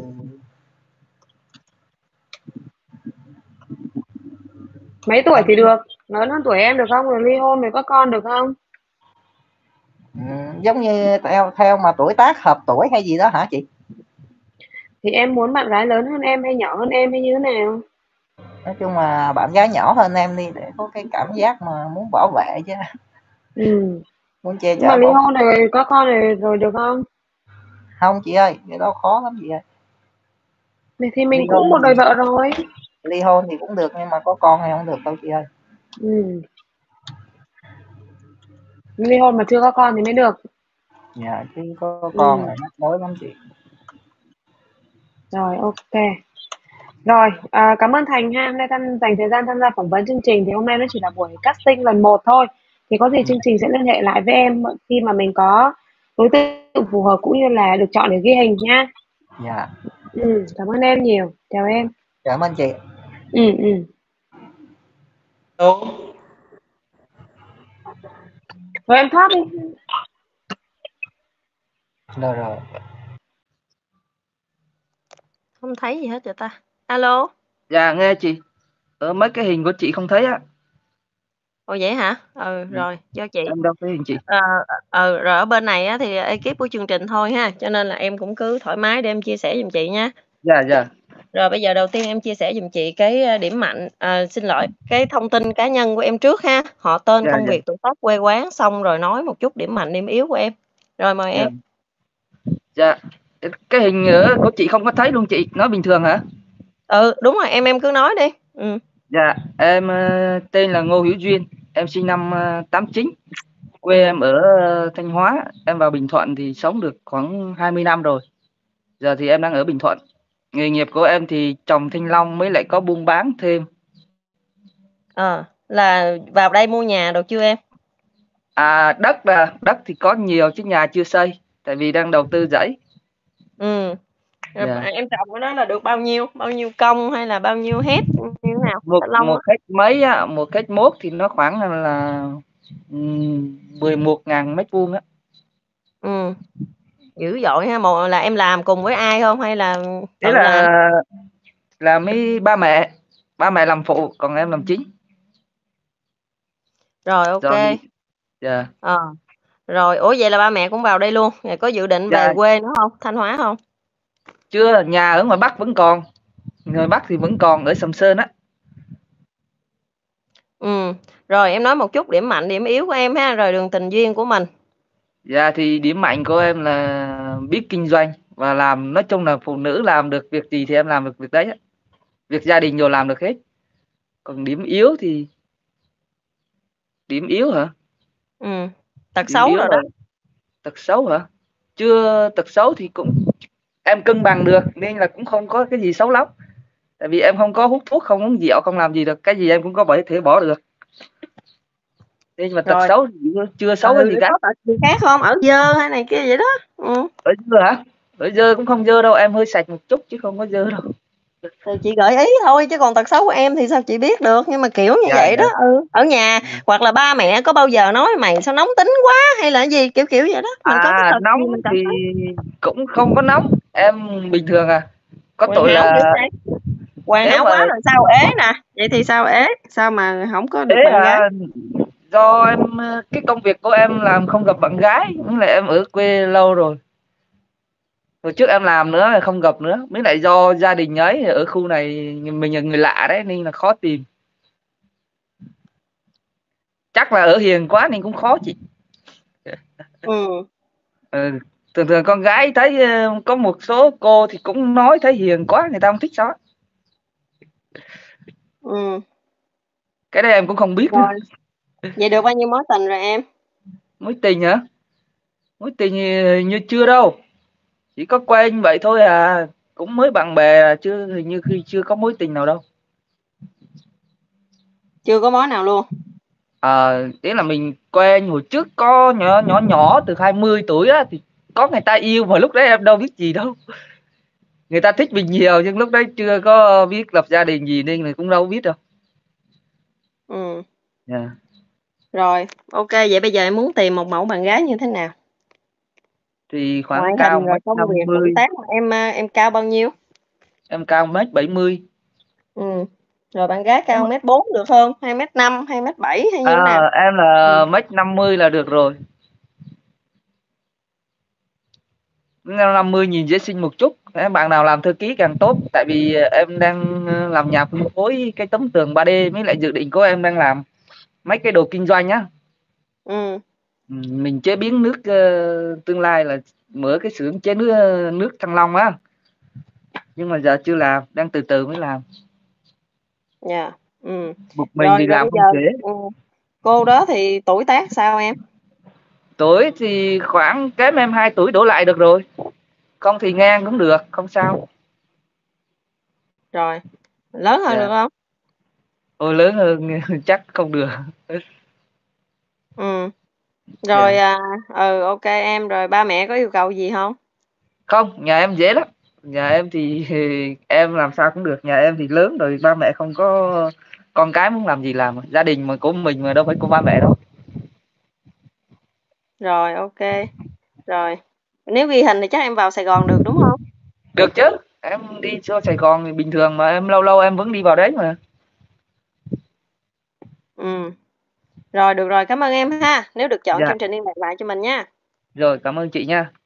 Mấy tuổi em thì được? Lớn hơn tuổi em được không? Rồi ly hôn rồi có con được không? ừ, giống như theo theo mà tuổi tác hợp tuổi hay gì đó hả chị? Thì em muốn bạn gái lớn hơn em hay nhỏ hơn em hay như thế nào? Nói chung là bạn gái nhỏ hơn em đi để có cái cảm giác mà muốn bảo vệ chứ, Ừ. muốn che Nhưng mà chở ly bảo hôn rồi có con rồi rồi được không? không chị ơi, cái đó khó lắm chị ơi. Thì thì mình Ly cũng một hôn đời vợ rồi. ly hôn thì cũng được nhưng mà có con thì không được đâu chị ơi. Ừ. Ly hôn mà chưa có con thì mới được. Dạ chứ có con Ừ. là mắc mối lắm chị. Rồi ok. Rồi, à, cảm ơn Thành ha, hôm nay Thanh dành thời gian tham gia phỏng vấn chương trình. Thì hôm nay nó chỉ là buổi casting lần một thôi. Thì có gì Ừ. chương trình sẽ liên hệ lại với em khi mà mình có đối tượng phù hợp cũng như là được chọn để ghi hình nha. Dạ. Ừ, cảm ơn em nhiều. Chào em. Cảm ơn chị. Ừ, ừ. Đúng. Rồi em thoát đi. Rồi rồi. Không thấy gì hết vậy ta. Alo. Dạ nghe chị. Ở mấy cái hình của chị không thấy á. Ồ vậy hả? Ừ Ừ. rồi, do chị. Em đâu thấy hình chị. Ờ, ừ, rồi ở bên này á, thì ekip của chương trình thôi ha, cho nên là em cũng cứ thoải mái để em chia sẻ giùm chị nha. Dạ dạ. Rồi bây giờ đầu tiên em chia sẻ giùm chị cái điểm mạnh, à, xin lỗi, cái thông tin cá nhân của em trước ha. Họ, tên, Dạ công dạ. việc, tuổi tác, quê quán, xong rồi nói một chút điểm mạnh, điểm yếu của em. Rồi mời Dạ. em. Dạ. Cái hình ở của chị không có thấy luôn chị, nói bình thường hả? Ừ, đúng rồi, em em cứ nói đi. Ừ. Dạ, em uh, tên là Ngô Hữu Duyên, em sinh năm uh, tám chín. Quê Ừ. em ở uh, Thanh Hóa, em vào Bình Thuận thì sống được khoảng hai mươi năm rồi. Giờ thì em đang ở Bình Thuận. Nghề nghiệp của em thì trồng thanh long mới lại có buôn bán thêm. Ờ, là vào đây mua nhà được chưa em? À đất là đất thì có nhiều chứ nhà chưa xây, tại vì đang đầu tư dãy. Ừ. Rồi Dạ. em trồng cái đó là được bao nhiêu? Bao nhiêu công hay là bao nhiêu hết như thế nào? Một Thanh long một á. khách mấy á, một khách mốt thì nó khoảng là, là um, mười một ngàn mét vuông á. Ừ. Dữ dội ha, một là em làm cùng với ai không hay là Thế tự làm? là là mấy ba mẹ, ba mẹ làm phụ còn em làm chính. Rồi ok. Rồi dạ. Ờ. Rồi, ủa vậy là ba mẹ cũng vào đây luôn. Rồi có dự định về Dạ quê nữa không? Thanh Hóa không? chưa, nhà ở ngoài Bắc vẫn còn. Ngoài Bắc thì vẫn còn ở Sầm Sơn á. Ừ. Rồi em nói một chút điểm mạnh, điểm yếu của em ha, rồi đường tình duyên của mình. Dạ thì điểm mạnh của em là biết kinh doanh và làm, nói chung là phụ nữ làm được việc gì thì em làm được việc đấy. Việc gia đình rồi làm được hết. Còn điểm yếu thì điểm yếu hả? Ừ. Tật Điểm xấu yếu rồi là đó. tật xấu hả? Chưa, tật xấu thì cũng em cân bằng được nên là cũng không có cái gì xấu lắm. Tại vì em không có hút thuốc, không uống rượu, không làm gì được, cái gì em cũng có thể bỏ được. Nên mà tật Rồi. xấu thì chưa xấu Ừ, cái gì cả. có tật gì khác không? Ở dơ hay này kia vậy đó. Ừ. Ở dơ hả? Ở dơ cũng không dơ đâu, em hơi sạch một chút chứ không có dơ đâu. Thì chị gợi ý thôi chứ còn tật xấu của em thì sao chị biết được, nhưng mà kiểu như Dạ, vậy dạ. đó. Ừ. Ở nhà hoặc là ba mẹ có bao giờ nói mày sao nóng tính quá hay là gì kiểu kiểu vậy đó, mình có cái À, tật nóng gì mình cảm thì thấy cũng không có nóng, em bình thường à. Có hoàn tội hảo dữ là vậy. Hoàn nếu hảo mà quá rồi sao ế nè, vậy thì sao ế, sao mà không có thế được bạn gái? à, do em cái công việc của em làm không gặp bạn gái, với lại em ở quê lâu rồi. Hồi trước em làm nữa là không gặp nữa, với lại do gia đình ấy ở khu này mình là người lạ đấy nên là khó tìm. Chắc là ở hiền quá nên cũng khó chị. Ừ. Ừ. Thường thường con gái thấy có một số cô thì cũng nói thấy hiền quá, người ta không thích sao. Ừ. Cái đây em cũng không biết nữa. Rồi. Vậy được bao nhiêu mối tình rồi em? Mối tình hả? Mối tình như chưa đâu, chỉ có quen vậy thôi à, cũng mới bạn bè à, chưa, hình như khi chưa có mối tình nào đâu. Chưa có mối nào luôn? À, ý là mình quen hồi trước có nhỏ nhỏ nhỏ từ hai mươi tuổi á, thì có người ta yêu mà lúc đấy em đâu biết gì đâu. Người ta thích mình nhiều nhưng lúc đấy chưa có biết lập gia đình gì nên là cũng đâu biết đâu. Ừ. Yeah. Rồi, ok, vậy bây giờ em muốn tìm một mẫu bạn gái như thế nào? Thì khoảng Ngoại cao hình rồi mét công năm việc tuổi mươi, tác em à, em cao bao nhiêu? em cao mét bảy mươi. Ừ. Rồi bạn gái Em cao mét bốn được không? Hai mét năm, hai mét bảy hay như thế nào? à, em Ừ. là mét năm mươi là được rồi. năm mươi nhìn dễ sinh một chút. Em bạn nào làm thư ký càng tốt, tại vì em đang làm nhà phân phối cái tấm tường ba D, với lại dự định của em đang làm mấy cái đồ kinh doanh á. Ừ. Mình chế biến nước, uh, tương lai là mở cái xưởng chế nước nước Thăng Long á, nhưng mà giờ chưa làm, đang từ từ mới làm. Dạ. Yeah. Ừ. Một mình Rồi thì rồi làm bây không giờ dễ. ừ. Cô đó thì tuổi tác sao em? Tuổi thì khoảng kém em hai tuổi đổ lại được rồi, không thì ngang cũng được, không sao. Rồi, lớn hơn được Dạ. không? Ôi lớn hơn chắc không được. Ừ. Rồi Dạ. à, ừ ok em, rồi ba mẹ có yêu cầu gì không? Không, nhà em dễ lắm. Nhà em thì em làm sao cũng được, nhà em thì lớn rồi, ba mẹ không có, con cái muốn làm gì làm, gia đình mà của mình mà đâu phải của ba mẹ đâu. Rồi ok. Rồi. Nếu ghi hình thì chắc em vào Sài Gòn được đúng không? Được chứ, em đi cho Sài Gòn thì bình thường mà, em lâu lâu em vẫn đi vào đấy mà. Ừ. Rồi được rồi, cảm ơn em ha. Nếu được chọn Dạ, chương trình liên lạc lại cho mình nha. rồi cảm ơn chị nha.